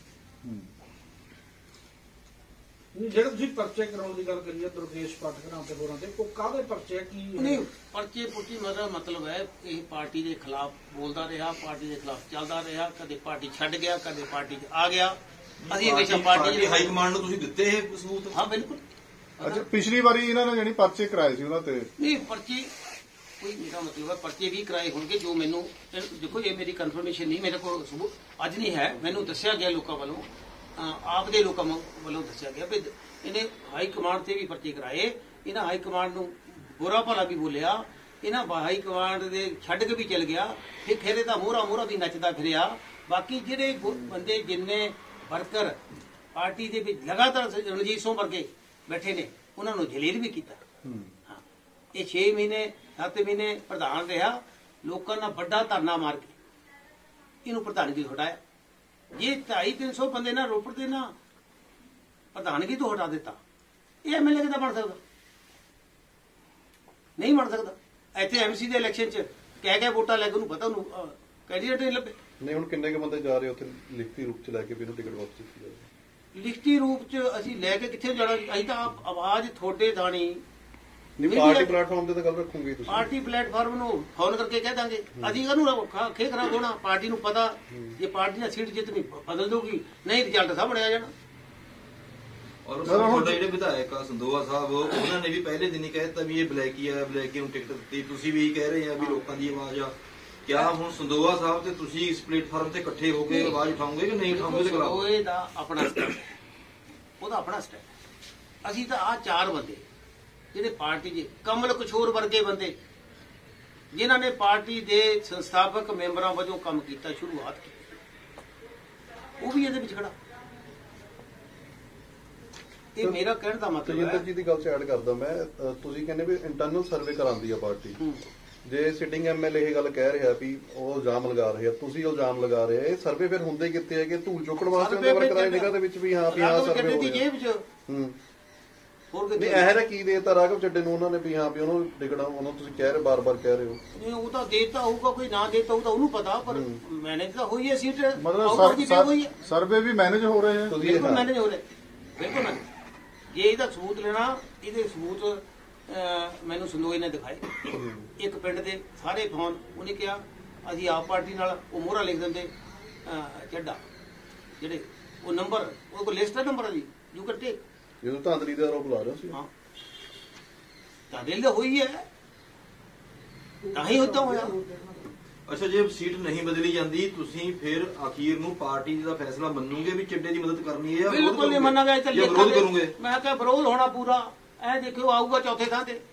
ਜਿਹੜੇ ਤੁਸੀਂ ਪਰਚੇ ਕਰਾਉਣ ਦੀ ਗੱਲ ਕਰੀ ਹੈ ਦੁਰਗੇਸ਼ ਪਾਠਕਰਾਂ ਤੇ ਹੋਰਾਂ ਤੇ, ਉਹ ਕਾਹਦੇ ਪਰਚੇ ਕੀ ਨਹੀਂ? ਪਰਚੇ ਪੁੱਟੀ ਮਤਲਬ ਹੈ ਇਹ ਪਾਰਟੀ ਦੇ ਖਿਲਾਫ ਬੋਲਦਾ ਰਿਹਾ, ਪਾਰਟੀ ਦੇ ਖਿਲਾਫ ਚੱਲਦਾ ਰਿਹਾ, ਕਦੇ ਪਾਰਟੀ ਛੱਡ ਗਿਆ, ਕਦੇ ਪਾਰਟੀ 'ਚ ਆ ਗਿਆ। ਅਸੀਂ ਹਮੇਸ਼ਾ ਪਾਰਟੀ ਹਾਈ ਕਮਾਂਡ ਨੂੰ ਤੁਸੀਂ ਦਿੱਤੇ ਇਹ ਸਬੂਤ? ਹਾਂ ਬਿਲਕੁਲ। ਅੱਛਾ ਪਿਛਲੀ ਵਾਰੀ ਇਹਨਾਂ ਨੇ ਜਿਹੜੀ ਪਰਚੇ ਕਰਾਏ ਸੀ ਉਹਨਾਂ ਤੇ? ਨਹੀਂ ਪਰਚੇ ਕੋਈ, ਮੇਰਾ ਮਤਲਬ ਹੈ ਪਰਚੇ ਵੀ ਕਰਾਏ ਹੋਣਗੇ। ਜੋ ਮੈਨੂੰ ਦੇਖੋ, ਇਹ ਮੇਰੀ ਕਨਫਰਮੇਸ਼ਨ ਨਹੀਂ, ਮੇਰੇ ਕੋਲ ਸਬੂਤ ਅੱਜ ਨਹੀਂ ਹੈ, ਮੈਨੂੰ ਦੱਸਿਆ ਗਿਆ ਲੋਕਾਂ ਵੱਲੋਂ, ਆਪ ਦੇ ਲੋਕਾਂ ਵੱਲੋਂ ਦੱਸਿਆ ਗਿਆ ਵੀ ਇਹਨੇ ਹਾਈ ਕਮਾਂਡ ਤੇ ਵੀ ਪਰਚੇ ਕਰਾਏ। ਇਹਨਾਂ ਹਾਈ ਕਮਾਂਡ ਨੂੰ ਬੁਰਾ ਭਲਾ ਵੀ ਬੋਲਿਆ, ਇਹਨਾਂ ਹਾਈ ਕਮਾਂਡ ਦੇ ਛੱਡ ਕੇ ਵੀ ਚਲ ਗਿਆ, ਫਿਰ ਇਹਦਾ ਮੋਹਰਾ ਵੀ ਨੱਚਦਾ ਫਿਰਿਆ। ਬਾਕੀ ਜਿਹੜੇ ਬੰਦੇ ਜਿੰਨੇ ਵਰਕਰ ਪਾਰਟੀ ਦੇ ਵਿੱਚ ਲਗਾਤਾਰ ਰਣਜੀਤ ਸਿੰਘ ਵਰਗੇ ਬੈਠੇ ਨੇ, ਉਹਨਾਂ ਨੂੰ ਜਲੀਲ ਵੀ ਕੀਤਾ। ਹਾਂ, ਇਹ 6 ਮਹੀਨੇ 7 ਮਹੀਨੇ ਪ੍ਰਧਾਨ ਰਿਹਾ, ਲੋਕਾਂ ਨਾਲ ਵੱਡਾ ਧਰਨਾ ਮਾਰ ਕੇ ਇਹਨੂੰ ਪ੍ਰਧਾਨਗੀ ਤੋਂ ਹਟਾਇਆ। ਜੇ 250-300 ਬੰਦੇ ਨਾਲ ਰੋਪੜ ਦੇ ਨਾ ਪ੍ਰਧਾਨਗੀ ਤੋਂ ਹਟਾ ਦਿੱਤਾ, ਇਹ ਐਮਐਲਏ ਕਿੱਦਾਂ ਬਣ ਸਕਦਾ? ਨਹੀਂ ਬਣ ਸਕਦਾ। ਇੱਥੇ ਐਮਸੀ ਦੇ ਇਲੈਕਸ਼ਨ 'ਚ ਕਹਿ ਕੇ ਵੋਟਾਂ ਲੈ ਕੇ ਉਹਨੂੰ ਪਤਾ ਉਹਨੂੰ ਕੈਂਡੀਡੇਟ ਨਹੀਂ ਲੱਭੇ। ਨਹੀਂ ਹੁਣ ਕਿੰਨੇ ਕੁ ਬੰਦੇ ਜਾ ਰਹੇ ਉੱਥੇ ਲਿਖਤੀ ਰੂਪ 'ਚ ਲੈ ਕੇ ਵੀ ਇਹਨੂੰ ਟਿਕਟ ਵਾਪਸ ਦਿੱਤੀ ਜਾਵੇ? ਲਿਖਤੀ ਰੂਪ 'ਚ ਅਸੀਂ ਲੈ ਕੇ ਕਿੱਥੇ ਜਾਣਾ? ਅਸੀਂ ਤਾਂ ਆਵਾਜ਼ ਤੁਹਾਡੇ ਥਾਣੀ ਨਹੀਂ ਪਾਰਟੀ ਪਲੇਟਫਾਰਮ ਤੇ ਤਾਂ ਗੱਲ ਰੱਖੂਗੀ ਤੁਸੀਂ? ਪਾਰਟੀ ਪਲੇਟਫਾਰਮ ਨੂੰ ਫੋਨ ਕਰਕੇ ਕਹਿ ਦਾਂਗੇ। ਅਸੀਂ ਇਹਨੂੰ ਖੇ ਖਰਾਬ ਹੋਣਾ, ਪਾਰਟੀ ਨੂੰ ਪਤਾ ਜੇ ਪਾਰਟੀ ਨੇ ਸੀਟ ਜਿੱਤਣੀ ਬਦਲ ਦੂਗੀ, ਨਹੀਂ ਰਿਜ਼ਲਟ ਸਾਹਮਣੇ ਆ ਜਾਣਾ। ਔਰ ਤੁਹਾਡੇ ਜਿਹੜੇ ਵਿਧਾਇਕ ਆ ਸੰਦੋਆ ਸਾਹਿਬ, ਉਹਨਾਂ ਨੇ ਵੀ ਪਹਿਲੇ ਦਿਨ ਹੀ ਕਹਿ ਦਿੱਤਾ ਵੀ ਇਹ ਬਲੈਕੀ ਆ, ਬਲੈਕੀ ਨੂੰ ਟਿਕਟ ਦਿੱਤੀ। ਤੁਸੀਂ ਵੀ ਕਹਿ ਰਹੇ ਆ ਵੀ ਲੋਕਾਂ ਦੀ ਆਵਾਜ਼ ਆ। ਕਿਆ ਹੁਣ ਸੰਦੋਆ ਸਾਹਿਬ ਤੇ ਤੁਸੀਂ ਇਸ ਪਲੇਟਫਾਰਮ ਤੇ ਇਕੱਠੇ ਹੋ ਕੇ ਆਵਾਜ਼ ਉਠਾਓਗੇ ਕਿ ਨਹੀਂ ਉਠਾਓਗੇ? ਸੰਦੋਏ ਦਾ ਆਪਣਾ ਸਟੈਂਡ, ਉਹਦਾ ਆਪਣਾ ਸਟੈਂਡ। ਅਸੀਂ ਤਾਂ ਆਹ 4 ਬੰਦੇ ਜਿਹੜੇ ਪਾਰਟੀ ਦੇ ਕਮਲ ਕਿਸ਼ੋਰ ਵਰਗੇ ਬੰਦੇ ਜਿਨ੍ਹਾਂ ਨੇ ਪਾਰਟੀ ਦੇ ਸੰਸਥਾਪਕ ਮੈਂਬਰਾਂ ਵਜੋਂ ਕੰਮ ਕੀਤਾ, ਸ਼ੁਰੂਆਤ ਕੀਤੀ, ਉਹ ਵੀ ਇਹਦੇ ਵਿੱਚ ਖੜਾ। ਇਹ ਮੇਰਾ ਕਹਿਣ ਦਾ ਮਤਲਬ ਹੈ। ਤਜਿੰਦਰ ਜੀ ਦੀ ਗੱਲ 'ਚ ਐਡ ਕਰਦਾ ਮੈਂ, ਤੁਸੀਂ ਕਹਿੰਦੇ ਵੀ ਇੰਟਰਨਲ ਸਰਵੇ ਕਰਾਉਂਦੀ ਆ ਪਾਰਟੀ। ਜੇ ਸਿਟਿੰਗ ਐਮਐਲਏ ਇਹ ਗੱਲ ਕਹਿ ਰਿਹਾ ਵੀ ਉਹ ਇਲਜ਼ਾਮ ਲਗਾ ਰਹੇ ਆ, ਤੁਸੀਂ ਇਲਜ਼ਾਮ ਲਗਾ ਰਹੇ ਆ, ਇਹ ਸਰਵੇ ਫਿਰ ਹੁੰਦੇ ਕਿੱਥੇ ਹੈਗੇ? ਧੂਲ ਚੁੱਕਣ ਵਾਸਤੇ ਉਹਦੇ ਵਰਕਰਾਂ ਦੀ ਨਿਗਾਹ ਦੇ ਵਿੱਚ ਵੀ ਹਾਂ ਸਰਵੇ ਹੋ ਰਿਹਾ। ਨਹੀਂ ਇਹ ਨਾ ਕੀ ਦੇਤਾ ਰਾਘਵ ਚੱਡੇ ਨੂੰ ਉਹਨਾਂ ਨੇ ਵੀ ਹਾਂ ਵੀ ਉਹਨੂੰ ਟਿਕਟ, ਉਹਨੂੰ ਤੁਸੀਂ ਕਹਿ ਰਹੇ ਬਾਰ-ਬਾਰ ਕਹਿ ਰਹੇ ਹੋ? ਨਹੀਂ ਉਹ ਤਾਂ ਦੇਤਾ ਹੋਊਗਾ, ਕੋਈ ਨਾ ਦੇਤਾ ਹੋਊ ਤਾਂ ਉਹਨੂੰ ਪਤਾ, ਪਰ ਮੈਨੇਜ ਤਾਂ ਹੋਈ ਹੈ ਸੀਟ। ਮਤਲਬ ਸਰਵੇ ਵੀ ਮੈਨੇਜ ਹੋ ਰਹੇ ਹੈ? ਬਿਲਕੁਲ ਮੈਨੇਜ ਹੋ ਰਹੇ, ਬਿਲਕੁਲ ਮੈਨੇਜ। ਜੇ ਇਹਦਾ ਸਬੂਤ ਲੈਣਾ, ਇਹਦੇ ਸਬੂਤ ਮੈਨੂੰ ਸੰਦੋਏ ਨੇ ਦਿਖਾਏ। ਇੱਕ ਪਿੰਡ ਦੇ ਸਾਰੇ ਫੋਨ, ਉਹਨੇ ਕਿਹਾ ਅਸੀਂ ਆਪ ਪਾਰਟੀ ਨਾਲ, ਉਹ ਮੋਹਰਾ ਲਿਖ ਦਿੰਦੇ ਚੱਡਾ, ਜਿਹੜੇ ਉਹ ਨੰਬਰ ਉਹ ਕੋਲ ਲਿਸਟ ਦਾ ਨੰਬਰ ਆ ਜੀ, ਯੂ ਕੈਨ ਟੇਕ। ਜਦੋਂ ਧਾਂਦਲੀ ਦਾ ਆਰੋਪ ਲਾ ਰਹੇ ਸੀ? ਹਾਂ ਧਾਂਦਲੀ ਤਾਂ ਹੋਈ ਹੈ, ਤਾਂ ਹੀ ਹੁੰਦਾ ਹੋਇਆ। ਅੱਛਾ, ਜੇ ਸੀਟ ਨਹੀਂ ਬਦਲੀ ਜਾਂਦੀ, ਤੁਸੀਂ ਫਿਰ ਅਖੀਰ ਨੂੰ ਪਾਰਟੀ ਦਾ ਫੈਸਲਾ ਮੰਨੂਗੇ ਵੀ ਚੱਡੇ ਦੀ ਮਦਦ ਕਰਨੀ ਹੈ? ਬਿਲਕੁਲ ਨਹੀਂ ਮੰਨਾਂਗੇ। ਵਿਰੋਧ ਕਰੋਗੇ? ਮੈਂ ਕਿਹਾ ਵਿਰੋਧ ਹੋਣਾ ਪੂਰਾ। ਐ ਦੇਖਿਓ ਆਊਗਾ ਚੌਥੇ ਥਾਂ ਤੇ,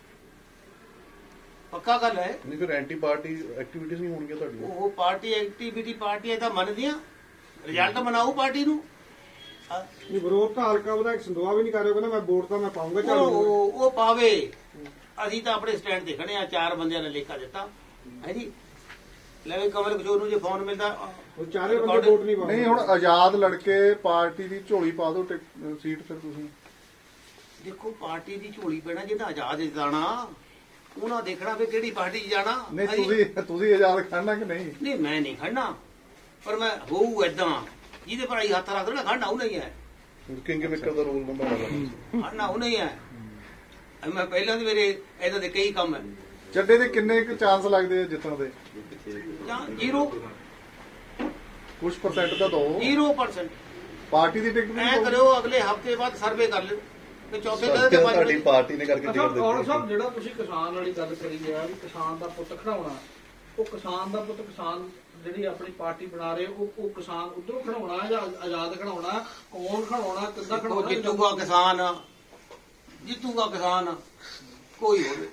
ਪੱਕਾ ਗੱਲ ਹੈ। ਨਹੀਂ ਫਿਰ ਐਂਟੀ ਪਾਰਟੀ ਐਕਟੀਵਿਟੀਜ਼ ਨਹੀਂ ਹੋਣਗੀਆਂ ਤੁਹਾਡੀਆਂ? ਉਹ ਪਾਰਟੀ ਐਕਟੀਵਿਟੀ, ਪਾਰਟੀ ਇਹ ਤਾਂ ਮੰਨਦੀਆਂ, ਰਿਜ਼ਲਟ ਮਨਾਊ ਪਾਰਟੀ ਨੂੰ। ਨਹੀਂ ਵਿਰੋਧ ਤਾਂ ਹਲਕਾ ਵਿਧਾਇਕ ਸੰਦੋਆ ਵੀ ਨਹੀਂ ਕਰ ਰਿਹਾ, ਕਹਿੰਦਾ ਮੈਂ ਵੋਟ ਤਾਂ ਮੈਂ ਪਾਉਂਗਾ। ਚੱਲ ਉਹ ਪਾਵੇ, ਅਸੀਂ ਤਾਂ ਆਪਣੇ ਸਟੈਂਡ ਤੇ ਖੜੇ ਆ। 4 ਬੰਦਿਆਂ ਨੇ ਲੇਖਾ ਦਿੱਤਾ ਹੈ ਜੀ। ਲੈ ਵੀ ਕਮਲ ਕਿਸ਼ੋਰ ਨੂੰ ਜੇ ਫੋਨ ਮਿਲਦਾ, ਉਹ 4 ਬੰਦੇ ਵੋਟ ਨਹੀਂ ਪਾਉਂਦੇ। ਨਹੀਂ ਹੁਣ ਆਜ਼ਾਦ ਲੜਕੇ ਪਾਰਟੀ ਦੀ ਝੋਲੀ ਪਾ ਦਿਓ ਸੀਟ, ਫਿਰ ਤੁਸੀਂ ਦੇਖੋ ਪਾਰਟੀ ਦੀ ਝੋਲੀ ਪੈਣਾ। ਜਿਹਦਾ ਆਜ਼ਾਦ ਜਾਣਾ ਉਹਨਾਂ ਦੇਖਣਾ ਵੀ ਕਿਹੜੀ ਪਾਰਟੀ 'ਚ ਜਾਣਾ। ਨਹੀਂ ਤੁਸੀਂ ਆਜ਼ਾਦ ਖੜਨਾ ਕਿ ਨਹੀਂ? ਨਹੀਂ ਮੈਂ ਨਹੀਂ ਖੜਨਾ, ਪਰ ਮੈਂ ਹੋਊ ਏਦਾਂ ਜਿਹਦੇ ਪਰ ਹੱਥ ਰੱਖ ਦੇਣਾ, ਖੜਨਾ ਉਹ ਨਹੀਂ ਹੈ। ਕਿੰਗ ਮੇਕਰ ਦਾ ਰੋਲ ਨੰਬਰ ਖੜਨਾ ਉਹ ਨਹੀਂ ਹੈ। ਮੈਂ ਪਹਿਲਾਂ ਦੇ ਮੇਰੇ ਇਹਨਾਂ ਦੇ ਕਈ ਕੰਮ ਹੈ। ਚੱਡੇ ਦੇ ਕਿੰਨੇ ਕੁ ਚਾਂਸ ਲੱਗਦੇ ਆ ਜਿੱਤਣ ਦੇ? ਜਾਂ 0 ਕੁਝ ਪਰਸੈਂਟ ਤਾਂ ਦੋ। 0% ਪਾਰਟੀ ਦੀ ਟਿਕਟ ਐ ਕਰਿਓ, ਅਗਲੇ ਹਫਤੇ ਬਾਅਦ ਸਰਵੇ ਕਰ ਲਿਓ ਤੇ ਚੌਥੇ ਦਿਨ ਤੁਹਾਡੀ ਪਾਰਟੀ ਨੇ ਕਰਕੇ ਟਿਕਟ ਦਿੱਤੀ। ਸਾਹਿਬ ਜਿਹੜਾ ਤੁਸੀਂ ਕਿਸਾਨ ਵਾਲੀ ਗੱਲ ਕਰੀ ਆ ਵੀ ਕਿਸਾਨ ਦਾ ਪੁੱਤ ਖੜਾਉਣਾ, ਉਹ ਕਿਸਾਨ ਦਾ ਪੁੱਤ ਕਿਸਾਨ ਜਿਹੜੀ ਆਪਣੀ ਪਾਰਟੀ ਬਣਾ ਰਹੇ ਉਹ ਕਿਸਾਨ ਉਧਰੋਂ ਖੜਾਉਣਾ ਜਾਂ ਆਜ਼ਾਦ ਖੜਾਉਣਾ? ਕੌਣ ਖੜਾਉਣਾ, ਕਿੱਦਾਂ ਖੜਾਉਣਾ? ਜਿੱਤੂਗਾ ਕਿਸਾਨ, ਜਿੱਤੂਗਾ ਕਿਸਾਨ ਕੋਈ ਹੋਵੇ,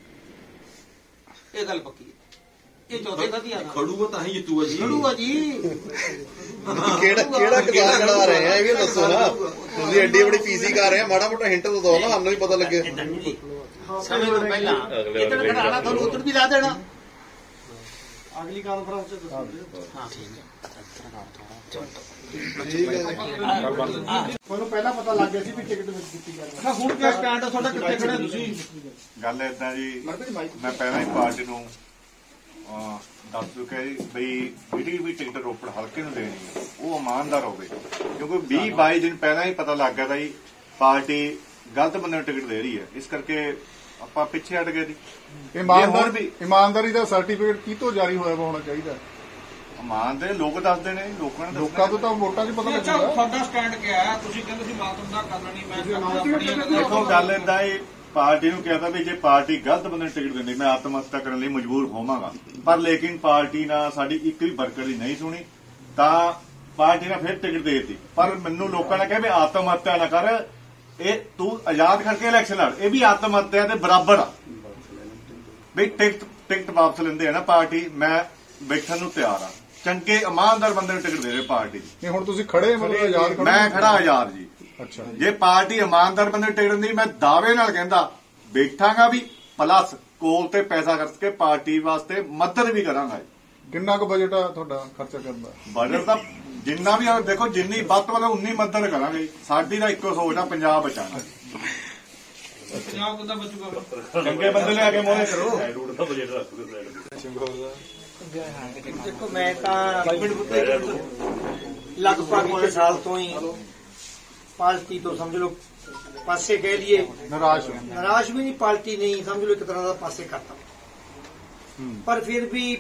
ਇਹ ਗੱਲ ਪੱਕੀ ਹੈ। ਇਹ ਚੌਥੇ ਕਦੀਆਂ ਖੜੂਗਾ ਤਾਂ ਹੀ ਜਿੱਤੂਗਾ ਜੀ। ਖੜੂਗਾ ਜੀ। ਕਿਹੜਾ ਕਿਸਾਨ ਖੜਾ ਰਹੇ ਆ ਇਹ ਵੀ ਦੱਸੋ ਨਾ। ਤੁਸੀਂ ਐਡੀ ਬੜੀ ਪੀਸੀ ਕਰ ਰਹੇ ਆ, ਮਾੜਾ ਮੋਟਾ ਹਿੰਟ ਤਾਂ ਦਿਓ ਨਾ, ਸਾਨੂੰ ਵੀ ਪਤਾ ਲੱਗੇ। ਸਮੇਂ ਤੋਂ ਪਹਿਲਾਂ ਜਿੱਦਣ ਖੜਾਣਾ ਤੁਹਾਨੂੰ ਉਧਰ ਵੀ ਲਾ ਦੇਣਾ। ਅਗਲੀ ਕਾਨਫਰੰਸ 'ਚ ਦੱਸੋ। ਹਾਂ ਮੈਨੂੰ ਪਹਿਲਾਂ ਪਤਾ ਲੱਗ ਗਿਆ ਸੀ ਵੀ ਟਿਕਟ ਵਿੱਚ ਦਿੱਤੀ ਜਾਣੀ। ਹੁਣ ਕਿਆ ਸਟੈਂਡ ਆ ਤੁਹਾਡਾ, ਕਿੱਥੇ ਖੜੇ ਤੁਸੀਂ? ਗੱਲ ਏਦਾਂ ਜੀ, ਮੈਂ ਪਹਿਲਾਂ ਹੀ ਪਾਰਟੀ ਨੂੰ ਦੱਸ ਚੁੱਕਿਆ ਜੀ ਬਈ ਜਿਹੜੀ ਵੀ ਟਿਕਟ ਰੋਪੜ ਹਲਕੇ ਨੂੰ ਦੇਣੀ ਹੈ ਉਹ ਇਮਾਨਦਾਰ ਹੋਵੇ, ਕਿਉਂਕਿ 20-22 ਦਿਨ ਪਹਿਲਾਂ ਹੀ ਪਤਾ ਲੱਗ ਗਿਆ ਤਾਂ ਜੀ ਪਾਰਟੀ ਗਲਤ ਬੰਦੇ ਨੂੰ ਟਿਕਟ ਦੇ ਰਹੀ ਹੈ। ਇਸ ਕਰਕੇ ਆਪਾਂ ਪਿੱਛੇ ਹਟ ਗਏ ਜੀ। ਇਮਾਨਦਾਰੀ ਦਾ ਸਰਟੀਫਿਕੇਟ ਕਿਤੋਂ ਜਾਰੀ ਹੋਇਆ ਹੋਣਾ ਚਾਹੀਦਾ? ਇਮਾਨਦਾਰ ਲੋਕ ਦੱਸਦੇ ਨੇ, ਲੋਕਾਂ ਨੇ ਲੋਕਾਂ ਤੋਂ ਤਾਂ ਵੋਟਾਂ 'ਚ ਪਤਾ ਲੱਗਦਾ। ਤੁਹਾਡਾ ਸਟੈਂਡ ਕਿਆ ਹੈ? ਤੁਸੀਂ ਕਹਿੰਦੇ ਸੀ ਮਾਤਮ ਦਾ ਕਰਨਾ ਨਹੀਂ, ਮੈਂ ਦੇਖੋ ਗੱਲ ਏਦਾਂ ਹੀ ਪਾਰਟੀ ਨੂੰ ਕਿਹਾ ਵੀ ਜੇ ਪਾਰਟੀ ਗਲਤ ਬੰਦੇ ਨੂੰ ਟਿਕਟ ਦਿੰਦੀ ਮੈਂ ਆਤਮ ਹੱਤਿਆ ਕਰਨ ਲਈ ਮਜਬੂਰ ਹੋਵਾਂਗਾ, ਪਰ ਲੇਕਿਨ ਪਾਰਟੀ ਨਾਲ ਸਾਡੀ ਇੱਕ ਵੀ ਵਰਕਰ ਦੀ ਨਹੀਂ ਸੁਣੀ ਤਾਂ ਪਾਰਟੀ ਨੇ ਫਿਰ ਟਿਕਟ ਦੇ ਦਿੱਤੀ। ਪਰ ਮੈਨੂੰ ਲੋਕਾਂ ਨੇ ਕਿਹਾ ਵੀ ਆਤਮ ਹੱਤਿਆ ਨਾ ਕਰ, ਇਹ ਤੂੰ ਆਜ਼ਾਦ ਕਰਕੇ ਇਲੈਕਸ਼ਨ ਲੜ, ਇਹ ਵੀ ਆਤਮ ਹੱਤਿਆ ਦੇ ਬਰਾਬਰ ਆ। ਵੀ ਟਿਕਟ ਵਾਪਸ ਲੈਂਦੇ ਆ ਨਾ ਪਾਰਟੀ, ਮੈਂ ਬੈਠਣ ਨੂੰ ਤਿਆਰ ਆ। ਚੰਗੇ ਇਮਾਨਦਾਰ ਬੰਦੇ ਨੂੰ ਟਿਕਟ ਦੇ ਰਹੇ ਪਾਰਟੀ ਦੀ। ਹੁਣ ਤੁਸੀਂ ਖੜੇ ਮਤਲਬ ਆਜ਼ਾਦ? ਮੈਂ ਖੜਾ ਆਜ਼ਾਦ ਜੀ। ਅੱਛਾ, ਜੇ ਪਾਰਟੀ ਇਮਾਨਦਾਰ ਬੰਦੇ ਨੂੰ ਟਿਕਟ ਦਿੰਦੀ, ਮੈਂ ਦਾਅਵੇ ਨਾਲ ਕਹਿੰਦਾ ਬੈਠਾਂਗਾ ਵੀ, ਪਲੱਸ ਕੋਲ ਤੇ ਪੈਸਾ ਖਰਚ ਕੇ ਪਾਰਟੀ ਵਾਸਤੇ ਮਦਦ ਵੀ ਕਰਾਂਗਾ। ਕਿੰਨਾ ਕੁ ਬਜਟ ਆ ਤੁਹਾਡਾ ਖਰਚਾ ਕਰਨ ਦਾ? ਬਜਟ ਤਾਂ ਜਿੰਨਾ ਵੀ ਦੇਖੋ, ਜਿੰਨੀ ਵੱਧ ਤੋਂ ਵੱਧ ਉਨੀ ਮਦਦ ਕਰਾਂਗੇ। ਸਾਡੀ ਤਾਂ ਇੱਕੋ ਸੋਚ ਆ, ਪੰਜਾਬ ਬਚਾਉਣਾ। ਪੰਜਾਬ ਕਿੱਦਾਂ ਬਚੂਗਾ? ਚੰਗੇ ਬੰਦੇ ਲਿਆ ਕੇ ਮੋਹਰੇ ਕਰੋ। ਰੂਟ ਦਾ ਬਜਟ ਰੱਖ ਦਿਓ। ਦੇਖੋ ਮੈਂ ਤਾਂ ਲਗਭਗ 1 ਸਾਲ ਤੋਂ ਹੀ ਪਾਰਟੀ ਤੋਂ ਸਮਝ ਲਓ ਪਾਸੇ ਕਹਿ ਲਈਏ, ਨਿਰਾਸ਼ ਵੀ ਨਹੀਂ, ਪਾਰਟੀ ਨਹੀਂ ਸਮਝ ਲਓ, ਇੱਕ ਤਰ੍ਹਾਂ ਦਾ ਪਾਸੇ ਕਰਤਾ। ਪਰ ਫਿਰ ਵੀ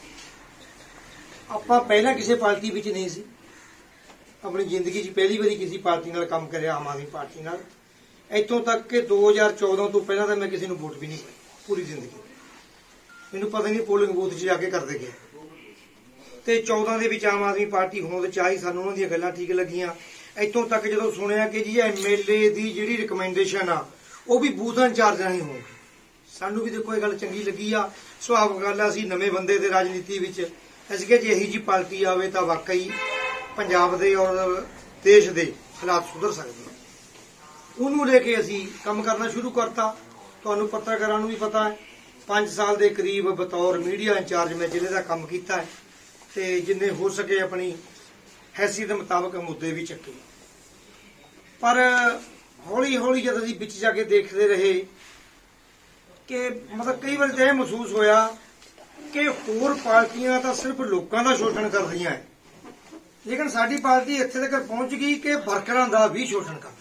ਆਪਾਂ ਪਹਿਲਾਂ ਕਿਸੇ ਪਾਰਟੀ ਵਿੱਚ ਨਹੀਂ ਸੀ, ਆਪਣੀ ਜ਼ਿੰਦਗੀ 'ਚ ਪਹਿਲੀ ਵਾਰੀ ਕਿਸੇ ਪਾਰਟੀ ਨਾਲ ਕੰਮ ਕਰਿਆ, ਆਮ ਆਦਮੀ ਪਾਰਟੀ ਨਾਲ। ਇੱਥੋਂ ਤੱਕ ਕਿ 2014 ਤੋਂ ਪਹਿਲਾਂ ਤਾਂ ਮੈਂ ਕਿਸੇ ਨੂੰ ਵੋਟ ਵੀ ਨਹੀਂ ਪਾਈ ਪੂਰੀ ਜ਼ਿੰਦਗੀ। ਮੈਨੂੰ ਪਤਾ ਨਹੀਂ ਪੋਲਿੰਗ ਬੂਥ 'ਚ ਜਾ ਕੇ ਕਰਦੇ ਗਏ। ਤੇ 14 ਦੇ ਵਿੱਚ ਆਮ ਆਦਮੀ ਪਾਰਟੀ ਹੋਂਦ ਚ ਆਈ, ਸਾਨੂੰ ਉਹਨਾਂ ਦੀਆਂ ਗੱਲਾਂ ਠੀਕ ਲੱਗੀਆਂ। ਇੱਥੋਂ ਤੱਕ ਜਦੋਂ ਸੁਣਿਆ ਕਿ ਜੀ MLA ਦੀ ਜਿਹੜੀ ਰਿਕਮੈਂਡੇਸ਼ਨ ਆ ਉਹ ਵੀ ਬੂਥ ਇੰਚਾਰਜ ਨਹੀਂ ਹੋਊਗੀ, ਸਾਨੂੰ ਵੀ ਦੇਖੋ ਇਹ ਗੱਲ ਚੰਗੀ ਲੱਗੀ ਆ। ਸੁਭਾਵਿਕ ਗੱਲ ਆ, ਅਸੀਂ ਨਵੇਂ ਬੰਦੇ ਦੇ ਰਾਜਨੀਤੀ ਵਿੱਚ, ਅਸੀਂ ਕਿ ਜੇ ਇਹੀ ਜੀ ਪਾਰਟੀ ਆਵੇ ਤਾਂ ਵਾਕਈ ਪੰਜਾਬ ਦੇ ਔਰ ਦੇਸ਼ ਦੇ ਹਾਲਾਤ ਸੁਧਰ ਸਕਦੇ ਆ। ਉਹਨੂੰ ਲੈ ਕੇ ਅਸੀਂ ਕੰਮ ਕਰਨਾ ਸ਼ੁਰੂ ਕਰਤਾ। ਤੁਹਾਨੂੰ ਪੱਤਰਕਾਰਾਂ ਨੂੰ ਵੀ ਪਤਾ ਹੈ, 5 ਸਾਲ ਦੇ ਕਰੀਬ ਬਤੌਰ ਮੀਡੀਆ ਇੰਚਾਰਜ ਮੈਂ ਜ਼ਿਲ੍ਹੇ ਦਾ ਕੰਮ ਕੀਤਾ ਹੈ ਤੇ ਜਿੰਨੇ ਹੋ ਸਕੇ ਆਪਣੀ ਹੈਸੀਅਤ ਦੇ ਮੁਤਾਬਕ ਮੁੱਦੇ ਵੀ ਚੱਕੇ। ਪਰ ਹੌਲੀ ਹੌਲੀ ਜਦ ਅਸੀਂ ਵਿੱਚ ਜਾ ਕੇ ਦੇਖਦੇ ਰਹੇ ਕਿ ਮਤਲਬ ਕਈ ਵਾਰ ਤਾਂ ਇਹ ਮਹਿਸੂਸ ਹੋਇਆ ਕਿ ਹੋਰ ਪਾਰਟੀਆਂ ਤਾਂ ਸਿਰਫ ਲੋਕਾਂ ਦਾ ਸ਼ੋਸ਼ਣ ਕਰਦੀਆਂ ਹੈ, ਲੇਕਿਨ ਸਾਡੀ ਪਾਰਟੀ ਇੱਥੇ ਤੱਕ ਪਹੁੰਚ ਗਈ ਕਿ ਵਰਕਰਾਂ ਦਾ ਵੀ ਸ਼ੋਸ਼ਣ ਕਰਦੀ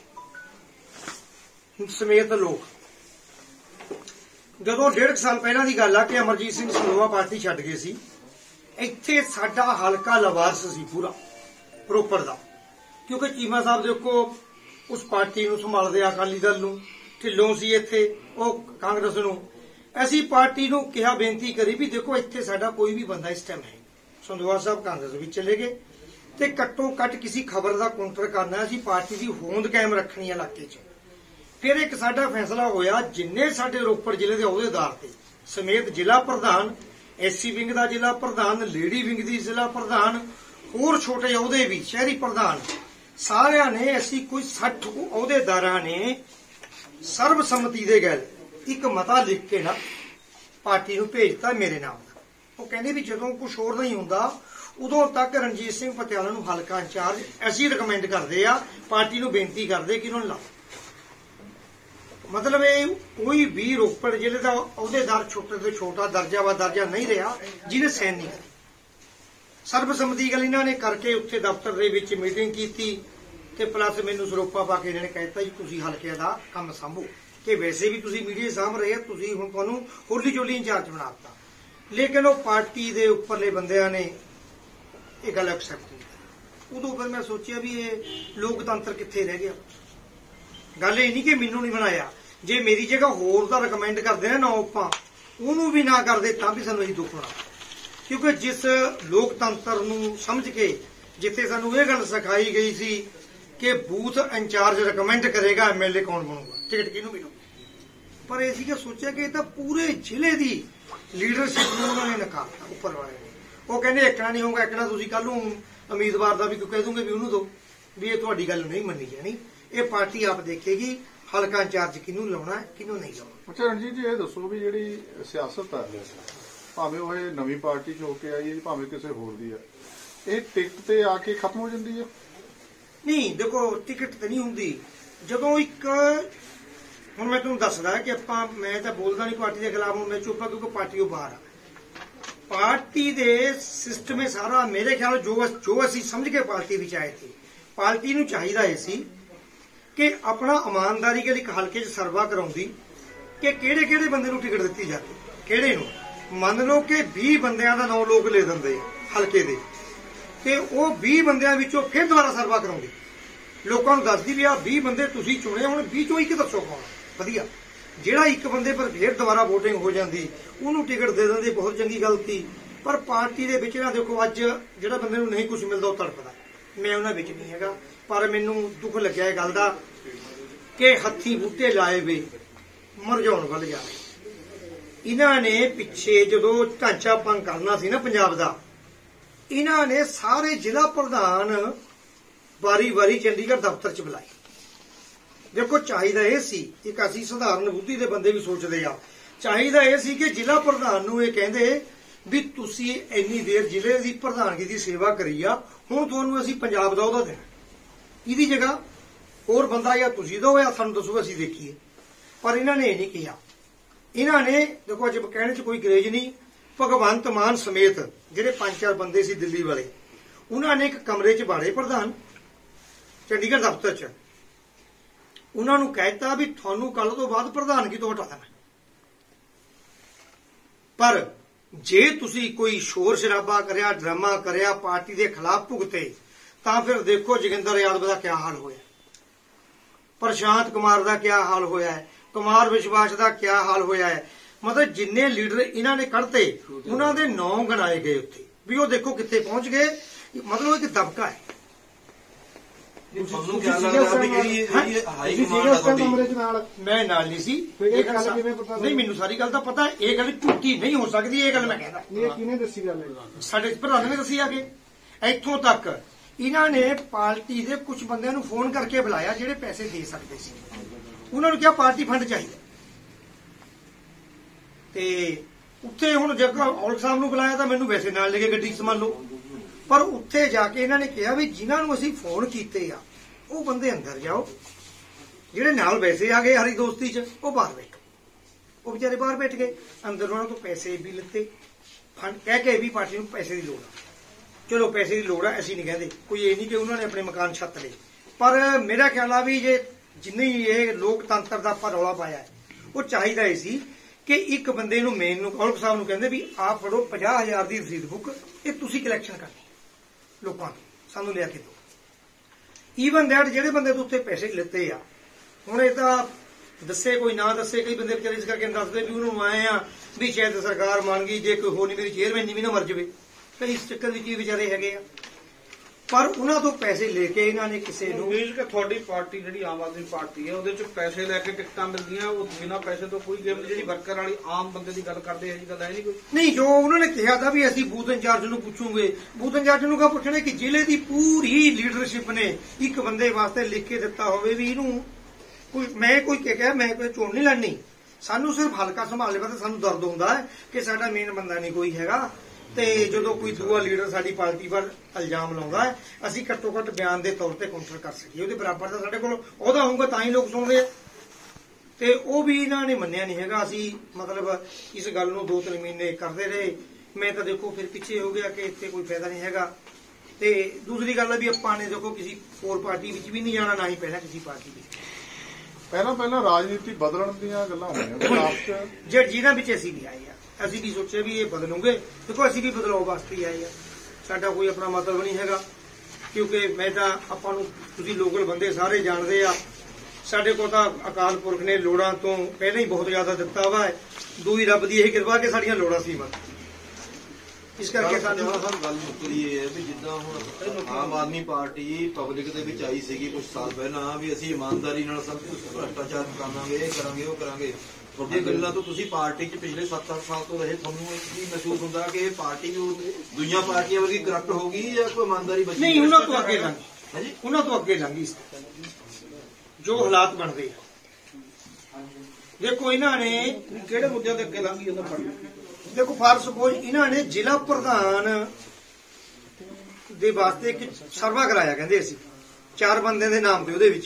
ਸਮੇਤ ਲੋਕ। ਜਦੋਂ 1.5 ਸਾਲ ਪਹਿਲਾਂ ਦੀ ਗੱਲ ਆ ਕਿ ਅਮਰਜੀਤ ਸਿੰਘ ਸੰਦੋਆ ਪਾਰਟੀ ਛੱਡ ਗਏ ਸੀ, ਇੱਥੇ ਸਾਡਾ ਹਲਕਾ ਲਵਾਰਸ ਸੀ ਪੂਰਾ ਰੋਪੜ ਦਾ, ਕਿਉਂਕਿ ਚੀਮਾ ਸਾਹਿਬ ਦੇਖੋ ਉਸ ਪਾਰਟੀ ਨੂੰ ਸੰਭਾਲਦੇ ਅਕਾਲੀ ਦਲ ਨੂੰ, ਢਿੱਲੋਂ ਸੀ ਇੱਥੇ ਉਹ ਕਾਂਗਰਸ ਨੂੰ। ਅਸੀਂ ਪਾਰਟੀ ਨੂੰ ਕਿਹਾ, ਬੇਨਤੀ ਕਰੀ ਵੀ ਦੇਖੋ ਇੱਥੇ ਸਾਡਾ ਕੋਈ ਵੀ ਬੰਦਾ ਇਸ ਟਾਈਮ ਹੈ। ਸੰਦੋਆ ਸਾਹਿਬ ਕਾਂਗਰਸ ਵਿੱਚ ਚਲੇ ਗਏ ਤੇ ਘੱਟੋ ਘੱਟ ਕਿਸੇ ਖਬਰ ਦਾ ਕਾਊਂਟਰ ਕਰਨਾ, ਅਸੀਂ ਪਾਰਟੀ ਦੀ ਹੋਂਦ ਕਾਇਮ ਰੱਖਣੀ ਹੈ ਇਲਾਕੇ 'ਚ। ਫਿਰ ਇੱਕ ਸਾਡਾ ਫੈਸਲਾ ਹੋਇਆ, ਜਿੰਨੇ ਸਾਡੇ ਰੋਪੜ ਜ਼ਿਲ੍ਹੇ ਦੇ ਅਹੁਦੇਦਾਰ ਤੇ ਸਮੇਤ ਜ਼ਿਲ੍ਹਾ ਪ੍ਰਧਾਨ, SC ਵਿੰਗ ਦਾ ਜ਼ਿਲ੍ਹਾ ਪ੍ਰਧਾਨ, ਲੇਡੀ ਵਿੰਗ ਦੀ ਜ਼ਿਲ੍ਹਾ ਪ੍ਰਧਾਨ, ਹੋਰ ਛੋਟੇ ਅਹੁਦੇ ਵੀ ਸ਼ਹਿਰੀ ਪ੍ਰਧਾਨ, ਸਾਰਿਆਂ ਨੇ ਅਸੀਂ ਕੋਈ 60 ਅਹੁਦੇਦਾਰਾਂ ਨੇ ਸਰਬਸੰਮਤੀ ਦੇ ਗੱਲ ਇੱਕ ਮਤਾ ਲਿਖ ਕੇ ਨਾ ਪਾਰਟੀ ਨੂੰ ਭੇਜਤਾ ਮੇਰੇ ਨਾਮ ਦਾ। ਉਹ ਕਹਿੰਦੇ ਵੀ ਜਦੋਂ ਕੁਝ ਹੋਰ ਨਹੀਂ ਹੁੰਦਾ ਉਦੋਂ ਤੱਕ ਰਣਜੀਤ ਸਿੰਘ ਪਟਿਆਲਾ ਨੂੰ ਹਲਕਾ ਇੰਚਾਰਜ ਅਸੀਂ ਰਿਕਮੈਂਡ ਕਰਦੇ ਆ, ਪਾਰਟੀ ਨੂੰ ਬੇਨਤੀ ਕਰਦੇ ਕਿ ਉਹਨਾਂ ਨੂੰ ਲਾਓ। ਮਤਲਬ ਇਹ ਕੋਈ ਵੀ ਰੋਪੜ ਜ਼ਿਲ੍ਹੇ ਦਾ ਅਹੁਦੇਦਾਰ ਛੋਟੇ ਤੋਂ ਛੋਟਾ ਦਰਜਾ ਵਾ ਦਰਜਾ ਨਹੀਂ ਰਿਹਾ ਜਿਹਨੇ ਸਾਈਨ ਨਹੀਂ ਕਰੀ। ਸਰਬਸੰਮਤੀ ਗੱਲ ਇਹਨਾਂ ਨੇ ਕਰਕੇ ਉੱਥੇ ਦਫ਼ਤਰ ਦੇ ਵਿੱਚ ਮੀਟਿੰਗ ਕੀਤੀ ਤੇ ਪਲੱਸ ਮੈਨੂੰ ਸਰੋਪਾ ਪਾ ਕੇ ਇਹਨਾਂ ਨੇ ਕਹਿਤਾ ਜੀ ਤੁਸੀਂ ਹਲਕੇ ਦਾ ਕੰਮ ਸੰਭੋ, ਕਿ ਵੈਸੇ ਵੀ ਤੁਸੀਂ ਮੀਡੀਆ ਸਾਂਭ ਰਹੇ ਆ, ਤੁਸੀਂ ਹੁਣ ਤੁਹਾਨੂੰ ਹੋਲੀ ਚੋਲੀ ਇੰਚਾਰਜ ਬਣਾ ਦਿੱਤਾ। ਲੇਕਿਨ ਉਹ ਪਾਰਟੀ ਦੇ ਉੱਪਰਲੇ ਬੰਦਿਆਂ ਨੇ ਇਹ ਗੱਲ ਐਕਸੈਪਟ ਨਹੀਂ। ਉਦੋਂ ਫਿਰ ਮੈਂ ਸੋਚਿਆ ਵੀ ਇਹ ਲੋਕਤੰਤਰ ਕਿੱਥੇ ਰਹਿ ਗਿਆ। ਗੱਲ ਇਹ ਨਹੀਂ ਕਿ ਮੈਨੂੰ ਨਹੀਂ ਬਣਾਇਆ, ਜੇ ਮੇਰੀ ਜਗ੍ਹਾ ਹੋਰ ਦਾ ਰਿਕਮੈਂਡ ਕਰਦੇ ਨਾ ਆਪਾਂ ਉਹਨੂੰ ਵੀ ਨਾ ਕਰਦੇ ਤਾਂ ਵੀ ਸਾਨੂੰ ਇਹੀ ਦੁੱਖ ਹੋਣਾ। ਕਿਉਂਕਿ ਜਿਸ ਲੋਕਤੰਤਰ ਨੂੰ ਸਮਝ ਕੇ ਜਿੱਥੇ ਸਾਨੂੰ ਇਹ ਗੱਲ ਸਿਖਾਈ ਗਈ ਸੀ ਕਿ ਬੂਥ ਇੰਚਾਰਜ ਰਿਕਮੈਂਡ ਕਰੇਗਾ MLA ਕੌਣ ਬਣੂਗਾ, ਟਿਕਟ ਕਿਹਨੂੰ ਮਿਲੂ, ਪਰ ਇਹ ਸੀ ਕਿ ਸੋਚਿਆ ਕਿ ਇਹ ਤਾਂ ਪੂਰੇ ਜ਼ਿਲ੍ਹੇ ਦੀ ਲੀਡਰਸ਼ਿਪ ਨੂੰ ਉਹਨਾਂ ਨੇ ਨਕਾਰਤਾ ਉੱਪਰ ਵਾਲੇ ਨੇ। ਉਹ ਕਹਿੰਦੇ ਇੱਕਣਾ ਨਹੀਂ ਹੋਊਗਾ, ਇੱਕਣਾ ਤੁਸੀਂ ਕੱਲ ਨੂੰ ਉਮੀਦਵਾਰ ਦਾ ਵੀ ਕਹਿ ਦੂੰਗੇ ਵੀ ਉਹਨੂੰ ਦਿਓ, ਵੀ ਇਹ ਤੁਹਾਡੀ ਗੱਲ ਨਹੀਂ ਮੰਨੀ ਜਾਣੀ। ਇਹ ਪਾਰਟੀ ਆਪ ਦੇਖੇਗੀ ਹਲਕਾ ਇੰਚਾਰਜ ਕਿਹਨੂੰ ਲਾਉਣਾ ਕਿਹਨੂੰ ਨਹੀਂ ਲਾਉਣਾ। ਅੱਛਾ ਰਣਜੀਤ ਜੀ ਇਹ ਦੱਸੋ ਵੀ ਜਿਹੜੀ ਸਿਆਸਤ ਹੈ ਭਾਵੇਂ ਉਹ ਇਹ ਨਵੀਂ ਪਾਰਟੀ 'ਚ ਹੋ ਕੇ ਆਈ ਹੈ ਭਾਵੇਂ ਕਿਸੇ ਹੋਰ ਦੀ ਹੈ, ਇਹ ਟਿਕਟ ਤੇ ਆ ਕੇ ਖਤਮ ਹੋ ਜਾਂਦੀ ਹੈ? ਨਹੀਂ ਦੇਖੋ ਟਿਕਟ ਤੇ ਨਹੀਂ ਹੁੰਦੀ। ਜਦੋਂ ਇੱਕ ਹੁਣ ਮੈਂ ਤੁਹਾਨੂੰ ਦੱਸਦਾ ਕਿ ਮੈਂ ਤਾਂ ਬੋਲਦਾ ਨਹੀਂ ਪਾਰਟੀ ਦੇ ਖਿਲਾਫ, ਹੁਣ ਮੈਂ ਚੁੱਪ ਆ ਕਿਉਂਕਿ ਪਾਰਟੀ ਉਹ ਬਾਹਰ ਆ। ਪਾਰਟੀ ਦੇ ਸਿਸਟਮ ਇਹ ਸਾਰਾ ਮੇਰੇ ਖਿਆਲ ਜੋ ਅਸੀਂ ਸਮਝ ਕੇ ਪਾਰਟੀ ਵਿੱਚ ਆਏ ਸੀ, ਪਾਰਟੀ ਨੂੰ ਚਾਹੀਦਾ ਇਹ ਸੀ ਕਿ ਆਪਣਾ ਇਮਾਨਦਾਰੀ ਨਾਲ ਇੱਕ ਹਲਕੇ 'ਚ ਸਰਵਾ ਕਰਾਉਂਦੀ ਕਿ ਕਿਹੜੇ ਕਿਹੜੇ ਬੰਦੇ ਨੂੰ ਟਿਕਟ ਦਿੱਤੀ ਜਾਵੇ, ਕਿਹੜੇ ਨੂੰ। ਮੰਨ ਲਓ ਕਿ 20 ਬੰਦਿਆਂ ਦਾ ਨਾਂ ਲੋਕ ਲੈ ਦਿੰਦੇ ਹਲਕੇ ਦੇ, ਤੇ ਉਹ 20 ਬੰਦਿਆਂ ਵਿੱਚੋਂ ਫਿਰ ਦੁਬਾਰਾ ਸਰਵਾ ਕਰਾਉਂਦੀ, ਲੋਕਾਂ ਨੂੰ ਦੱਸਦੀ ਵੀ ਆਹ 20 ਬੰਦੇ ਤੁਸੀਂ ਚੁਣੇ, ਹੁਣ 20 ਚੋਂ ਇੱਕ ਦੱਸੋ ਕੌਣ ਵਧੀਆ। ਜਿਹੜਾ ਇੱਕ ਬੰਦੇ ਪਰ ਫਿਰ ਦੁਬਾਰਾ VOTING ਹੋ ਜਾਂਦੀ ਉਹਨੂੰ ਟਿਕਟ ਦੇ ਦਿੰਦੇ, ਬਹੁਤ ਚੰਗੀ ਗੱਲ ਸੀ। ਪਰ ਪਾਰਟੀ ਦੇ ਵਿੱਚ ਨਾ ਦੇਖੋ ਅੱਜ ਜਿਹੜਾ ਬੰਦੇ ਨੂੰ ਨਹੀਂ ਕੁਝ ਮਿਲਦਾ ਉਹ ਤੜਪਦਾ। ਮੈਂ ਉਹਨਾਂ ਵਿੱਚ ਨਹੀਂ ਹੈਗਾ, ਪਰ ਮੈਨੂੰ ਦੁੱਖ ਲੱਗਿਆ ਇਹ ਗੱਲ ਦਾ ਕਿ ਹੱਥੀਂ ਬੂਟੇ ਲਾਏ ਵੇ ਮੁਰਝਾਉਣ ਵੱਲ ਜਾ ਰਹੇ। ਇਹਨਾਂ ਨੇ ਪਿੱਛੇ ਜਦੋਂ ਢਾਂਚਾ ਭੰਗ ਕਰਨਾ ਸੀ ਨਾ ਪੰਜਾਬ ਦਾ, ਇਹਨਾਂ ਨੇ ਸਾਰੇ ਜ਼ਿਲ੍ਹਾ ਪ੍ਰਧਾਨ ਵਾਰੀ-ਵਾਰੀ ਚੰਡੀਗੜ੍ਹ ਦਫ਼ਤਰ 'ਚ ਬੁਲਾਏ। ਦੇਖੋ ਚਾਹੀਦਾ ਇਹ ਸੀ, ਇੱਕ ਅਸੀਂ ਸਧਾਰਨ ਬੁੱਧੀ ਦੇ ਬੰਦੇ ਵੀ ਸੋਚਦੇ ਆ, ਚਾਹੀਦਾ ਇਹ ਸੀ ਕਿ ਜ਼ਿਲ੍ਹਾ ਪ੍ਰਧਾਨ ਨੂੰ ਇਹ ਕਹਿੰਦੇ ਵੀ ਤੁਸੀਂ ਇੰਨੀ ਦੇਰ ਜ਼ਿਲ੍ਹੇ ਦੀ ਪ੍ਰਧਾਨਗੀ ਦੀ ਸੇਵਾ ਕਰੀ ਆ, ਹੁਣ ਤੁਹਾਨੂੰ ਅਸੀਂ ਪੰਜਾਬ ਦਾ ਉਹਦਾ ਦੇਣਾ, ਇਹਦੀ ਜਗ੍ਹਾ ਹੋਰ ਬੰਦਾ ਜਾਂ ਤੁਸੀਂ ਦਿਓ ਜਾਂ ਸਾਨੂੰ ਦੱਸੋ ਅਸੀਂ ਦੇਖੀਏ। ਪਰ ਇਹਨਾਂ ਨੇ ਇਹ ਨਹੀਂ ਕਿਹਾ। ਇਹਨਾਂ ਨੇ ਦੇਖੋ ਅੱਜ ਕਹਿਣੇ 'ਚ ਕੋਈ ਗਰੇਜ ਨਹੀਂ। ਭਗਵੰਤ ਮਾਨ ਸਮੇਤ ਜਿਹੜੇ 5-4 ਬੰਦੇ ਸੀ ਦਿੱਲੀ ਵਾਲੇ, ਉਹਨਾਂ ਨੇ ਇੱਕ ਕਮਰੇ 'ਚ ਬਾੜੇ ਪ੍ਰਧਾਨ ਚੰਡੀਗੜ੍ਹ ਦਫ਼ਤਰ 'ਚ, ਉਹਨਾਂ ਨੂੰ ਕਹਿਤਾ ਵੀ ਤੁਹਾਨੂੰ ਕੱਲ ਤੋਂ ਬਾਅਦ ਪ੍ਰਧਾਨਗੀ ਤੋਂ ਹਟਾ ਦੇਣਾ, ਪਰ ਜੇ ਤੁਸੀਂ ਕੋਈ ਸ਼ੋਰ ਸ਼ਰਾਬਾ ਕਰਿਆ, ਡਰਾਮਾ ਕਰਿਆ, ਪਾਰਟੀ ਦੇ ਖਿਲਾਫ ਭੁਗਤੇ, ਤਾਂ ਫਿਰ ਦੇਖੋ ਜੋਗਿੰਦਰ ਯਾਦਵ ਦਾ ਕਿਆ ਹਾਲ ਹੋਇਆ, ਪ੍ਰਸ਼ਾਂਤ ਕੁਮਾਰ ਦਾ ਕਿਆ ਹਾਲ ਹੋਇਆ ਹੈ, ਕੁਮਾਰ ਵਿਸ਼ਵਾਸ ਦਾ ਕਿਆ ਹਾਲ ਹੋਇਆ ਹੈ। ਮਤਲਬ ਜਿੰਨੇ ਲੀਡਰ ਇਹਨਾਂ ਨੇ ਕੱਢਤੇ, ਉਹਨਾਂ ਦੇ ਨਾਂ ਗਣਾਏ ਗਏ ਉੱਥੇ ਵੀ ਉਹ ਦੇਖੋ ਕਿੱਥੇ ਪਹੁੰਚ ਗਏ। ਮਤਲਬ ਇੱਕ ਦਬਕਾ ਹੈ। ਮੈਂ ਨਾਲ ਨਹੀਂ ਸੀ, ਨਹੀਂ ਮੈਨੂੰ ਸਾਰੀ ਗੱਲ ਦਾ ਪਤਾ। ਇਹ ਗੱਲ ਝੂਠੀ ਨਹੀਂ ਹੋ ਸਕਦੀ, ਇਹ ਗੱਲ ਮੈਂ ਕਹਿੰਦਾ। ਕਿਹਨੇ ਦੱਸੀ ਗੱਲ? ਸਾਡੇ ਪ੍ਰਧਾਨ ਨੇ ਦੱਸੀ ਆ ਕੇ। ਇੱਥੋਂ ਤੱਕ ਇਹਨਾਂ ਨੇ ਪਾਰਟੀ ਦੇ ਕੁਝ ਬੰਦਿਆਂ ਨੂੰ ਫੋਨ ਕਰਕੇ ਬੁਲਾਇਆ ਜਿਹੜੇ ਪੈਸੇ ਦੇ ਸਕਦੇ ਸੀ, ਉਹਨਾਂ ਨੂੰ ਕਿਹਾ ਪਾਰਟੀ ਫੰਡ ਚਾਹੀਦਾ, ਤੇ ਉੱਥੇ ਹੁਣ ਜਦ ਔਲਖ ਸਾਹਿਬ ਨੂੰ ਬੁਲਾਇਆ ਤਾਂ ਮੈਨੂੰ ਵੈਸੇ ਨਾਲ ਲੈ ਕੇ ਗੱਡੀ ਸੰਭਾਲ ਲਓ, ਪਰ ਉੱਥੇ ਜਾ ਕੇ ਇਹਨਾਂ ਨੇ ਕਿਹਾ ਵੀ ਜਿਨ੍ਹਾਂ ਨੂੰ ਅਸੀਂ ਫੋਨ ਕੀਤੇ ਆ ਉਹ ਬੰਦੇ ਅੰਦਰ ਜਾਓ, ਜਿਹੜੇ ਨਾਲ ਵੈਸੇ ਆ ਗਏ ਹਰੀ ਦੋਸਤੀ 'ਚ ਉਹ ਬਾਹਰ ਬੈਠੋ। ਉਹ ਵਿਚਾਰੇ ਬਾਹਰ ਬੈਠ ਗਏ, ਅੰਦਰ ਉਹਨਾਂ ਤੋਂ ਪੈਸੇ ਵੀ ਲਿੱਤੇ, ਫੰਡ ਕਹਿ ਕੇ ਵੀ ਪਾਰਟੀ ਨੂੰ ਪੈਸੇ ਦੀ ਲੋੜ ਆ। ਚਲੋ ਪੈਸੇ ਦੀ ਲੋੜ ਆ, ਅਸੀਂ ਨਹੀਂ ਕਹਿੰਦੇ, ਕੋਈ ਇਹ ਨਹੀਂ ਕਿ ਉਹਨਾਂ ਨੇ ਆਪਣੇ ਮਕਾਨ ਛੱਤ ਲਏ, ਪਰ ਮੇਰਾ ਖਿਆਲ ਆ ਵੀ ਜੇ ਜਿੰਨੇ ਇਹ ਲੋਕਤੰਤਰ ਦਾ ਆਪਾਂ ਰੌਲਾ ਪਾਇਆ, ਉਹ ਚਾਹੀਦਾ ਇਹ ਸੀ ਕਿ ਇੱਕ ਬੰਦੇ ਨੂੰ ਮੇਨ ਨੂੰ ਔਲਖ ਸਾਹਿਬ ਨੂੰ ਕਹਿੰਦੇ ਵੀ ਆਪ ਫੜੋ 50,000 ਦੀ ਰਸੀਦ ਬੁੱਕ, ਇਹ ਤੁਸੀਂ ਕਲੈਕਸ਼ਨ ਕਰਨੀ ਲੋਕਾਂ ਤੋਂ, ਸਾਨੂੰ ਲਿਆ ਕੇ ਦਿਓ। ਈਵਨ ਦੈਟ ਜਿਹੜੇ ਬੰਦੇ ਤੋਂ ਉੱਤੇ ਪੈਸੇ ਲਿੱਤੇ ਆ, ਹੁਣ ਇਹ ਤਾਂ ਦੱਸੇ ਕੋਈ ਨਾ ਦੱਸੇ, ਕਈ ਬੰਦੇ ਵਿਚਾਰੇ ਇਸ ਕਰਕੇ ਦੱਸਦੇ ਵੀ ਉਹਨੂੰ ਆਏ ਆ ਵੀ ਸ਼ਾਇਦ ਸਰਕਾਰ ਮੰਨ ਗਈ, ਜੇ ਕੋਈ ਹੋ ਨਹੀਂ ਮੇਰੀ ਚੇਅਰਮੈਨ ਵੀ ਨਾ ਮਰ ਜਾਵੇ, ਕਈ ਇਸ ਚੱਕਰ ਵਿੱਚ ਵੀ ਵਿਚਾਰੇ ਹੈਗੇ ਆ। ਪਰ ਉਹਨਾਂ ਤੋਂ ਪੈਸੇ ਲੈ ਕੇ ਇਹਨਾਂ ਨੇ ਕਿਸੇ ਨੂੰ ਕਿ ਤੁਹਾਡੀ ਪਾਰਟੀ ਜਿਹੜੀ ਆਮ ਆਦਮੀ ਪਾਰਟੀ ਹੈ ਉਹਦੇ ਚ ਪੈਸੇ ਲੈ ਕੇ ਟਿਕਟਾਂ ਮਿਲਦੀਆਂ, ਉਹ ਬਿਨਾਂ ਪੈਸੇ ਤੋਂ ਕੋਈ ਗੇਮ, ਜਿਹੜੀ ਵਰਕਰ ਵਾਲੀ ਆਮ ਬੰਦੇ ਦੀ ਗੱਲ ਕਰਦੇ ਹੈ ਜੀ, ਗੱਲ ਹੈ ਨਹੀਂ ਕੋਈ। ਨਹੀਂ, ਜੋ ਉਹਨਾਂ ਨੇ ਕਿਹਾ ਤਾਂ ਵੀ ਅਸੀਂ ਬੂਥ ਇੰਚਾਰਜ ਨੂੰ ਪੁੱਛੂਗੇ, ਬੂਥ ਇੰਚਾਰਜ ਨੂੰ ਕਾ ਪੁੱਛਣਾ ਕਿ ਜ਼ਿਲ੍ਹੇ ਦੀ ਪੂਰੀ ਲੀਡਰਸ਼ਿਪ ਨੇ ਇੱਕ ਬੰਦੇ ਵਾਸਤੇ ਲਿਖ ਕੇ ਦਿੱਤਾ ਹੋਵੇ ਵੀ ਇਹਨੂੰ ਕੋਈ, ਮੈਂ ਕੋਈ ਕਿਹਾ ਮੈਂ ਕੋਈ ਚੋਣ ਨਹੀਂ ਲੜਨੀ, ਸਾਨੂੰ ਸਿਰਫ ਹਲਕਾ ਸੰਭਾਲਣੇ ਵਾਸਤੇ ਸਾਨੂੰ ਦਰਦ ਹੁੰਦਾ ਹੈ ਕਿ ਸਾਡਾ ਮੇਨ ਬੰਦਾ ਨਹੀਂ ਕੋਈ ਹੈਗਾ, ਤੇ ਜਦੋਂ ਕੋਈ ਦੂਆ ਲੀਡਰ ਸਾਡੀ ਪਾਰਟੀ ਪਰ ਇਲਜ਼ਾਮ ਲਾਉਂਦਾ ਹੈ ਅਸੀਂ ਘੱਟੋ ਘੱਟ ਬਿਆਨ ਦੇ ਤੌਰ ਤੇ ਕਾਊਂਟਰ ਕਰ ਸਕੀਏ, ਉਹਦੇ ਬਰਾਬਰ ਦਾ ਸਾਡੇ ਕੋਲ ਉਹਦਾ ਹੋਊਗਾ ਤਾਂ ਹੀ ਲੋਕ ਸੁਣਦੇ ਆ। ਤੇ ਉਹ ਵੀ ਇਹਨਾਂ ਨੇ ਮੰਨਿਆ ਨਹੀਂ ਹੈਗਾ। ਅਸੀਂ ਮਤਲਬ ਇਸ ਗੱਲ ਨੂੰ 2-3 ਮਹੀਨੇ ਕਰਦੇ ਰਹੇ, ਮੈਂ ਤਾਂ ਦੇਖੋ ਫਿਰ ਪਿੱਛੇ ਹੋ ਗਿਆ ਕਿ ਇੱਥੇ ਕੋਈ ਫਾਇਦਾ ਨਹੀਂ ਹੈਗਾ। ਤੇ ਦੂਸਰੀ ਗੱਲ ਹੈ ਵੀ ਆਪਾਂ ਨੇ ਦੇਖੋ ਕਿਸੇ ਹੋਰ ਪਾਰਟੀ ਵਿੱਚ ਵੀ ਨਹੀਂ ਜਾਣਾ, ਨਾ ਹੀ ਪਹਿਲਾਂ ਕਿਸੇ ਪਾਰਟੀ ਵਿੱਚ। ਪਹਿਲਾਂ ਰਾਜਨੀਤੀ ਬਦਲਣ ਦੀਆਂ ਗੱਲਾਂ ਹੋਈਆਂ ਜਿਹਨਾਂ ਵਿੱਚ ਅਸੀਂ ਵੀ ਆਏ ਆ, ਅਸੀਂ ਵੀ ਸੋਚਿਆ ਵੀ ਇਹ ਬਦਲੂਗੇ। ਦੇਖੋ ਅਸੀਂ ਵੀ ਬਦਲਾਅ ਵਾਸਤੇ ਹੀ ਆਏ ਆ, ਸਾਡਾ ਕੋਈ ਆਪਣਾ ਮਤਲਬ ਨਹੀਂ ਹੈਗਾ, ਕਿਉਂਕਿ ਮੈਂ ਤਾਂ ਆਪਾਂ ਨੂੰ ਤੁਸੀਂ ਲੋਕਲ ਬੰਦੇ ਸਾਰੇ ਜਾਣਦੇ ਆ, ਸਾਡੇ ਕੋਲ ਤਾਂ ਅਕਾਲ ਪੁਰਖ ਨੇ ਲੋੜਾਂ ਤੋਂ ਪਹਿਲਾਂ ਹੀ ਬਹੁਤ ਜ਼ਿਆਦਾ ਦਿੱਤਾ ਵਾ, ਦੂਈ ਰੱਬ ਦੀ ਇਹ ਕਿਰਪਾ ਕਿ ਸਾਡੀਆਂ ਲੋੜਾਂ ਸੀਮਤ, ਇਸ ਕਰਕੇ ਸਾਨੂੰ ਹਰ ਗੱਲ ਮੁੱਕਦੀ ਇਹ ਹੈ ਵੀ ਜਿੱਦਾਂ ਹੁਣ ਆਮ ਆਦਮੀ ਪਾਰਟੀ ਪਬਲਿਕ ਦੇ ਵਿੱਚ ਆਈ ਸੀਗੀ ਕੁਝ ਸਾਲ ਪਹਿਲਾਂ ਵੀ ਅਸੀਂ ਇਮਾਨਦਾਰੀ ਨਾਲ ਸਭ ਕੁਝ ਭ੍ਰਿਸ਼ਟਾਚਾਰ ਕਰਾਂਗੇ, ਇਹ ਕਰਾਂਗੇ, ਉਹ ਕਰਾਂਗੇ। ਤੁਹਾਡੀਆਂ ਗੱਲਾਂ ਤੋਂ ਤੁਸੀਂ ਪਾਰਟੀ 'ਚ ਪਿਛਲੇ 7-8 ਸਾਲ ਤੋਂ ਰਹੇ, ਤੁਹਾਨੂੰ ਕੀ ਮਹਿਸੂਸ ਹੁੰਦਾ ਕਿ ਇਹ ਪਾਰਟੀ ਦੂਜੀਆਂ ਪਾਰਟੀਆਂ ਵਰਗੀ ਕਰਪਟ ਹੋ ਗਈ ਜਾਂ ਕੋਈ ਇਮਾਨਦਾਰੀ ਬਚੀ? ਨਹੀਂ, ਉਹਨਾਂ ਤੋਂ ਅੱਗੇ ਲੰਘੀ, ਹਾਂਜੀ ਉਹਨਾਂ ਤੋਂ ਅੱਗੇ ਲੰਘੀ ਜੋ ਹਾਲਾਤ ਬਣਦੇ ਆ। ਦੇਖੋ ਇਹਨਾਂ ਨੇ ਕਿਹੜੇ ਮੁੱਦਿਆਂ ਤੇ ਅੱਗੇ ਲੰਘੀ ਉਹਨਾਂ ਪਾਰਟੀ? ਦੇਖੋ ਫਾਰ ਸਪੋਜ਼ ਇਹਨਾਂ ਨੇ ਜ਼ਿਲ੍ਹਾ ਪ੍ਰਧਾਨ ਦੇ ਵਾਸਤੇ ਇੱਕ ਸਰਵਾ ਕਰਾਇਆ, ਕਹਿੰਦੇ ਅਸੀਂ 4 ਬੰਦਿਆਂ ਦੇ ਨਾਮ ਤੇ, ਉਹਦੇ ਵਿੱਚ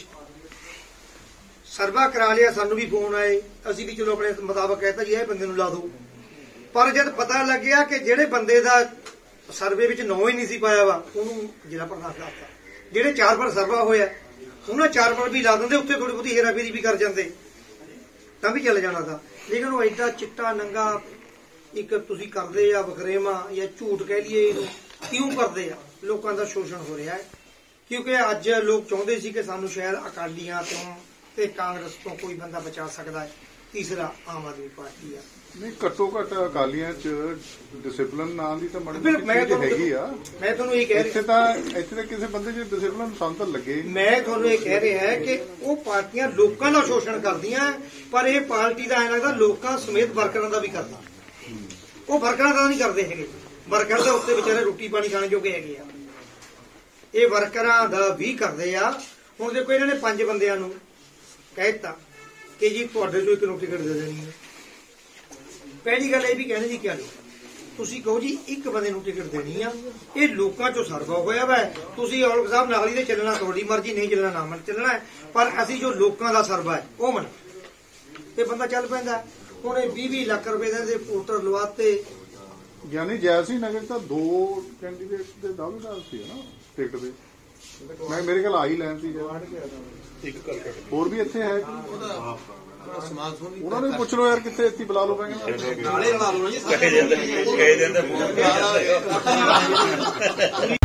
ਸਰਵਾ ਕਰਾ ਲਿਆ, ਸਾਨੂੰ ਵੀ ਫੋਨ ਆਏ, ਅਸੀਂ ਵੀ ਚਲੋ ਆਪਣੇ ਮੁਤਾਬਕ ਕਹਿਤਾ ਜੀ ਇਹ ਬੰਦੇ ਨੂੰ ਲਾ ਦਿਓ। ਪਰ ਜਦ ਪਤਾ ਲੱਗਿਆ ਕਿ ਜਿਹੜੇ ਬੰਦੇ ਦਾ ਸਰਵੇ ਵਿੱਚ ਨਾਂ ਹੀ ਨਹੀਂ ਸੀ ਪਾਇਆ ਵਾ, ਉਹਨੂੰ ਜ਼ਿਲ੍ਹਾ ਪ੍ਰਧਾਨ ਲਾਤਾ। ਜਿਹੜੇ 4 ਵਾਰ ਸਰਵਾ ਹੋਇਆ ਉਹਨਾਂ 4 ਵਾਰ ਵੀ ਲਾ ਦਿੰਦੇ, ਉੱਥੇ ਥੋੜੀ ਬਹੁਤੀ ਹੇਰਾਫੇਰੀ ਵੀ ਕਰ ਜਾਂਦੇ ਤਾਂ ਵੀ ਚੱਲ ਜਾਣਾ ਤਾਂ। ਲੇਕਿਨ ਉਹ ਐਡਾ ਚਿੱਟਾ ਨੰਗਾ ਇੱਕ ਤੁਸੀਂ ਕਰਦੇ ਆ ਵਖਰੇਵਾਂ ਜਾਂ ਝੂਠ ਕਹਿ ਲਈਏ, ਇਹਨੂੰ ਕਿਉਂ ਕਰਦੇ ਆ? ਲੋਕਾਂ ਦਾ ਸ਼ੋਸ਼ਣ ਹੋ ਰਿਹਾ ਹੈ, ਕਿਉਂਕਿ ਅੱਜ ਲੋਕ ਚਾਹੁੰਦੇ ਸੀ ਕਿ ਸਾਨੂੰ ਸ਼ਾਇਦ ਅਕਾਲੀਆਂ ਤੋਂ ਤੇ ਕਾਂਗਰਸ ਤੋਂ ਕੋਈ ਬੰਦਾ ਬਚਾ ਸਕਦਾ ਹੈ, ਤੀਸਰਾ ਆਮ ਆਦਮੀ ਪਾਰਟੀ ਆ। ਨਹੀਂ, ਘੱਟੋ ਘੱਟ ਅਕਾਲੀਆਂ 'ਚ ਡਿਸਪਲਿਨ ਨਾਂ ਦੀ ਤਾਂ ਹੈਗੀ ਆ। ਮੈਂ ਤੁਹਾਨੂੰ ਇਹ ਕਹਿ ਰਿਹਾ, ਇੱਥੇ ਤਾਂ ਕਿਸੇ ਬੰਦੇ 'ਚ ਡਿਸਪਲਿਨ ਸਾਨੂੰ ਤਾਂ ਲੱਗੇ। ਮੈਂ ਤੁਹਾਨੂੰ ਇਹ ਕਹਿ ਰਿਹਾ ਹੈ ਕਿ ਉਹ ਪਾਰਟੀਆਂ ਲੋਕਾਂ ਦਾ ਸ਼ੋਸ਼ਣ ਕਰਦੀਆਂ, ਪਰ ਇਹ ਪਾਰਟੀ ਦਾ ਐਂ ਲੱਗਦਾ ਲੋਕਾਂ ਸਮੇਤ ਵਰਕਰਾਂ ਦਾ ਵੀ ਕਰਦਾ। ਉਹ ਵਰਕਰਾਂ ਦਾ ਨਹੀਂ ਕਰਦੇ ਹੈਗੇ, ਵਰਕਰ ਦਾ ਉੱਤੇ ਵਿਚਾਰੇ ਰੋਟੀ ਪਾਣੀ ਖਾਣ ਜੋਗੇ ਹੈਗੇ ਆ, ਇਹ ਵਰਕਰਾਂ ਦਾ ਵੀ ਕਰਦੇ ਆ। ਹੁਣ ਦੇਖੋ ਇਹਨਾਂ ਨੇ 5 ਬੰਦਿਆਂ ਨੂੰ ਕਹਿ ਦਿੱਤਾ ਕਿ ਜੀ ਤੁਹਾਡੇ ਤੋਂ ਇੱਕ ਨੂੰ ਟਿਕਟ ਦੇ ਦੇਣੀ ਹੈ। ਪਹਿਲੀ ਗੱਲ ਇਹ ਵੀ ਕਹਿੰਦੇ ਜੀ ਕਿਆ ਨਹੀਂ, ਤੁਸੀਂ ਕਹੋ ਜੀ ਇੱਕ ਬੰਦੇ ਨੂੰ ਟਿਕਟ ਦੇਣੀ ਆ, ਇਹ ਲੋਕਾਂ ਚੋਂ ਸਰਵਾ ਹੋਇਆ ਵਾ, ਤੁਸੀਂ ਔਲਖ ਸਾਹਿਬ ਨਾਲ ਹੀ ਦੇ ਚੱਲਣਾ, ਤੁਹਾਡੀ ਮਰਜ਼ੀ, ਨਹੀਂ ਚੱਲਣਾ ਨਾ ਮੰਨ ਚੱਲਣਾ, ਪਰ ਅਸੀਂ ਜੋ ਲੋਕਾਂ ਦਾ ਸਰਵਾ ਹੈ ਉਹ ਮੰਨ। ਇਹ ਬੰਦਾ ਚੱਲ ਪੈਂਦਾ। ਹੁਣ ਇਹ 20 ਲੱਖ ਰੁਪਏ ਦੇ ਪੋਸਟਰ ਲਵਾਤੇ। ਯਾਨੀ ਜੈਸੀ ਨਗਰ ਤਾਂ 2 ਕੈਂਡੀਡੇਟ ਦੇ ਦਾਅਵੇਦਾਰ ਸੀ ਨਾ ਟਿਕਟ ਦੇ। ਮੈਂ ਮੇਰੇ ਕੋਲ ਆਹੀ ਲੈਣ ਸੀ ਇੱਕ ਕਰਕੇ ਹੋਰ ਵੀ ਇੱਥੇ ਹੈ ਸਮਾਨ ਸਮੂਨ ਉਹਨਾਂ ਨੂੰ ਪੁੱਛ ਲਓ ਯਾਰ ਕਿੱਥੇ ਇੱਥੇ ਬੁਲਾ ਲਓ ਨਾਲੇ ਬਣਾ ਲਓ ਜੀ ਕਹੇ ਜਾਂਦੇ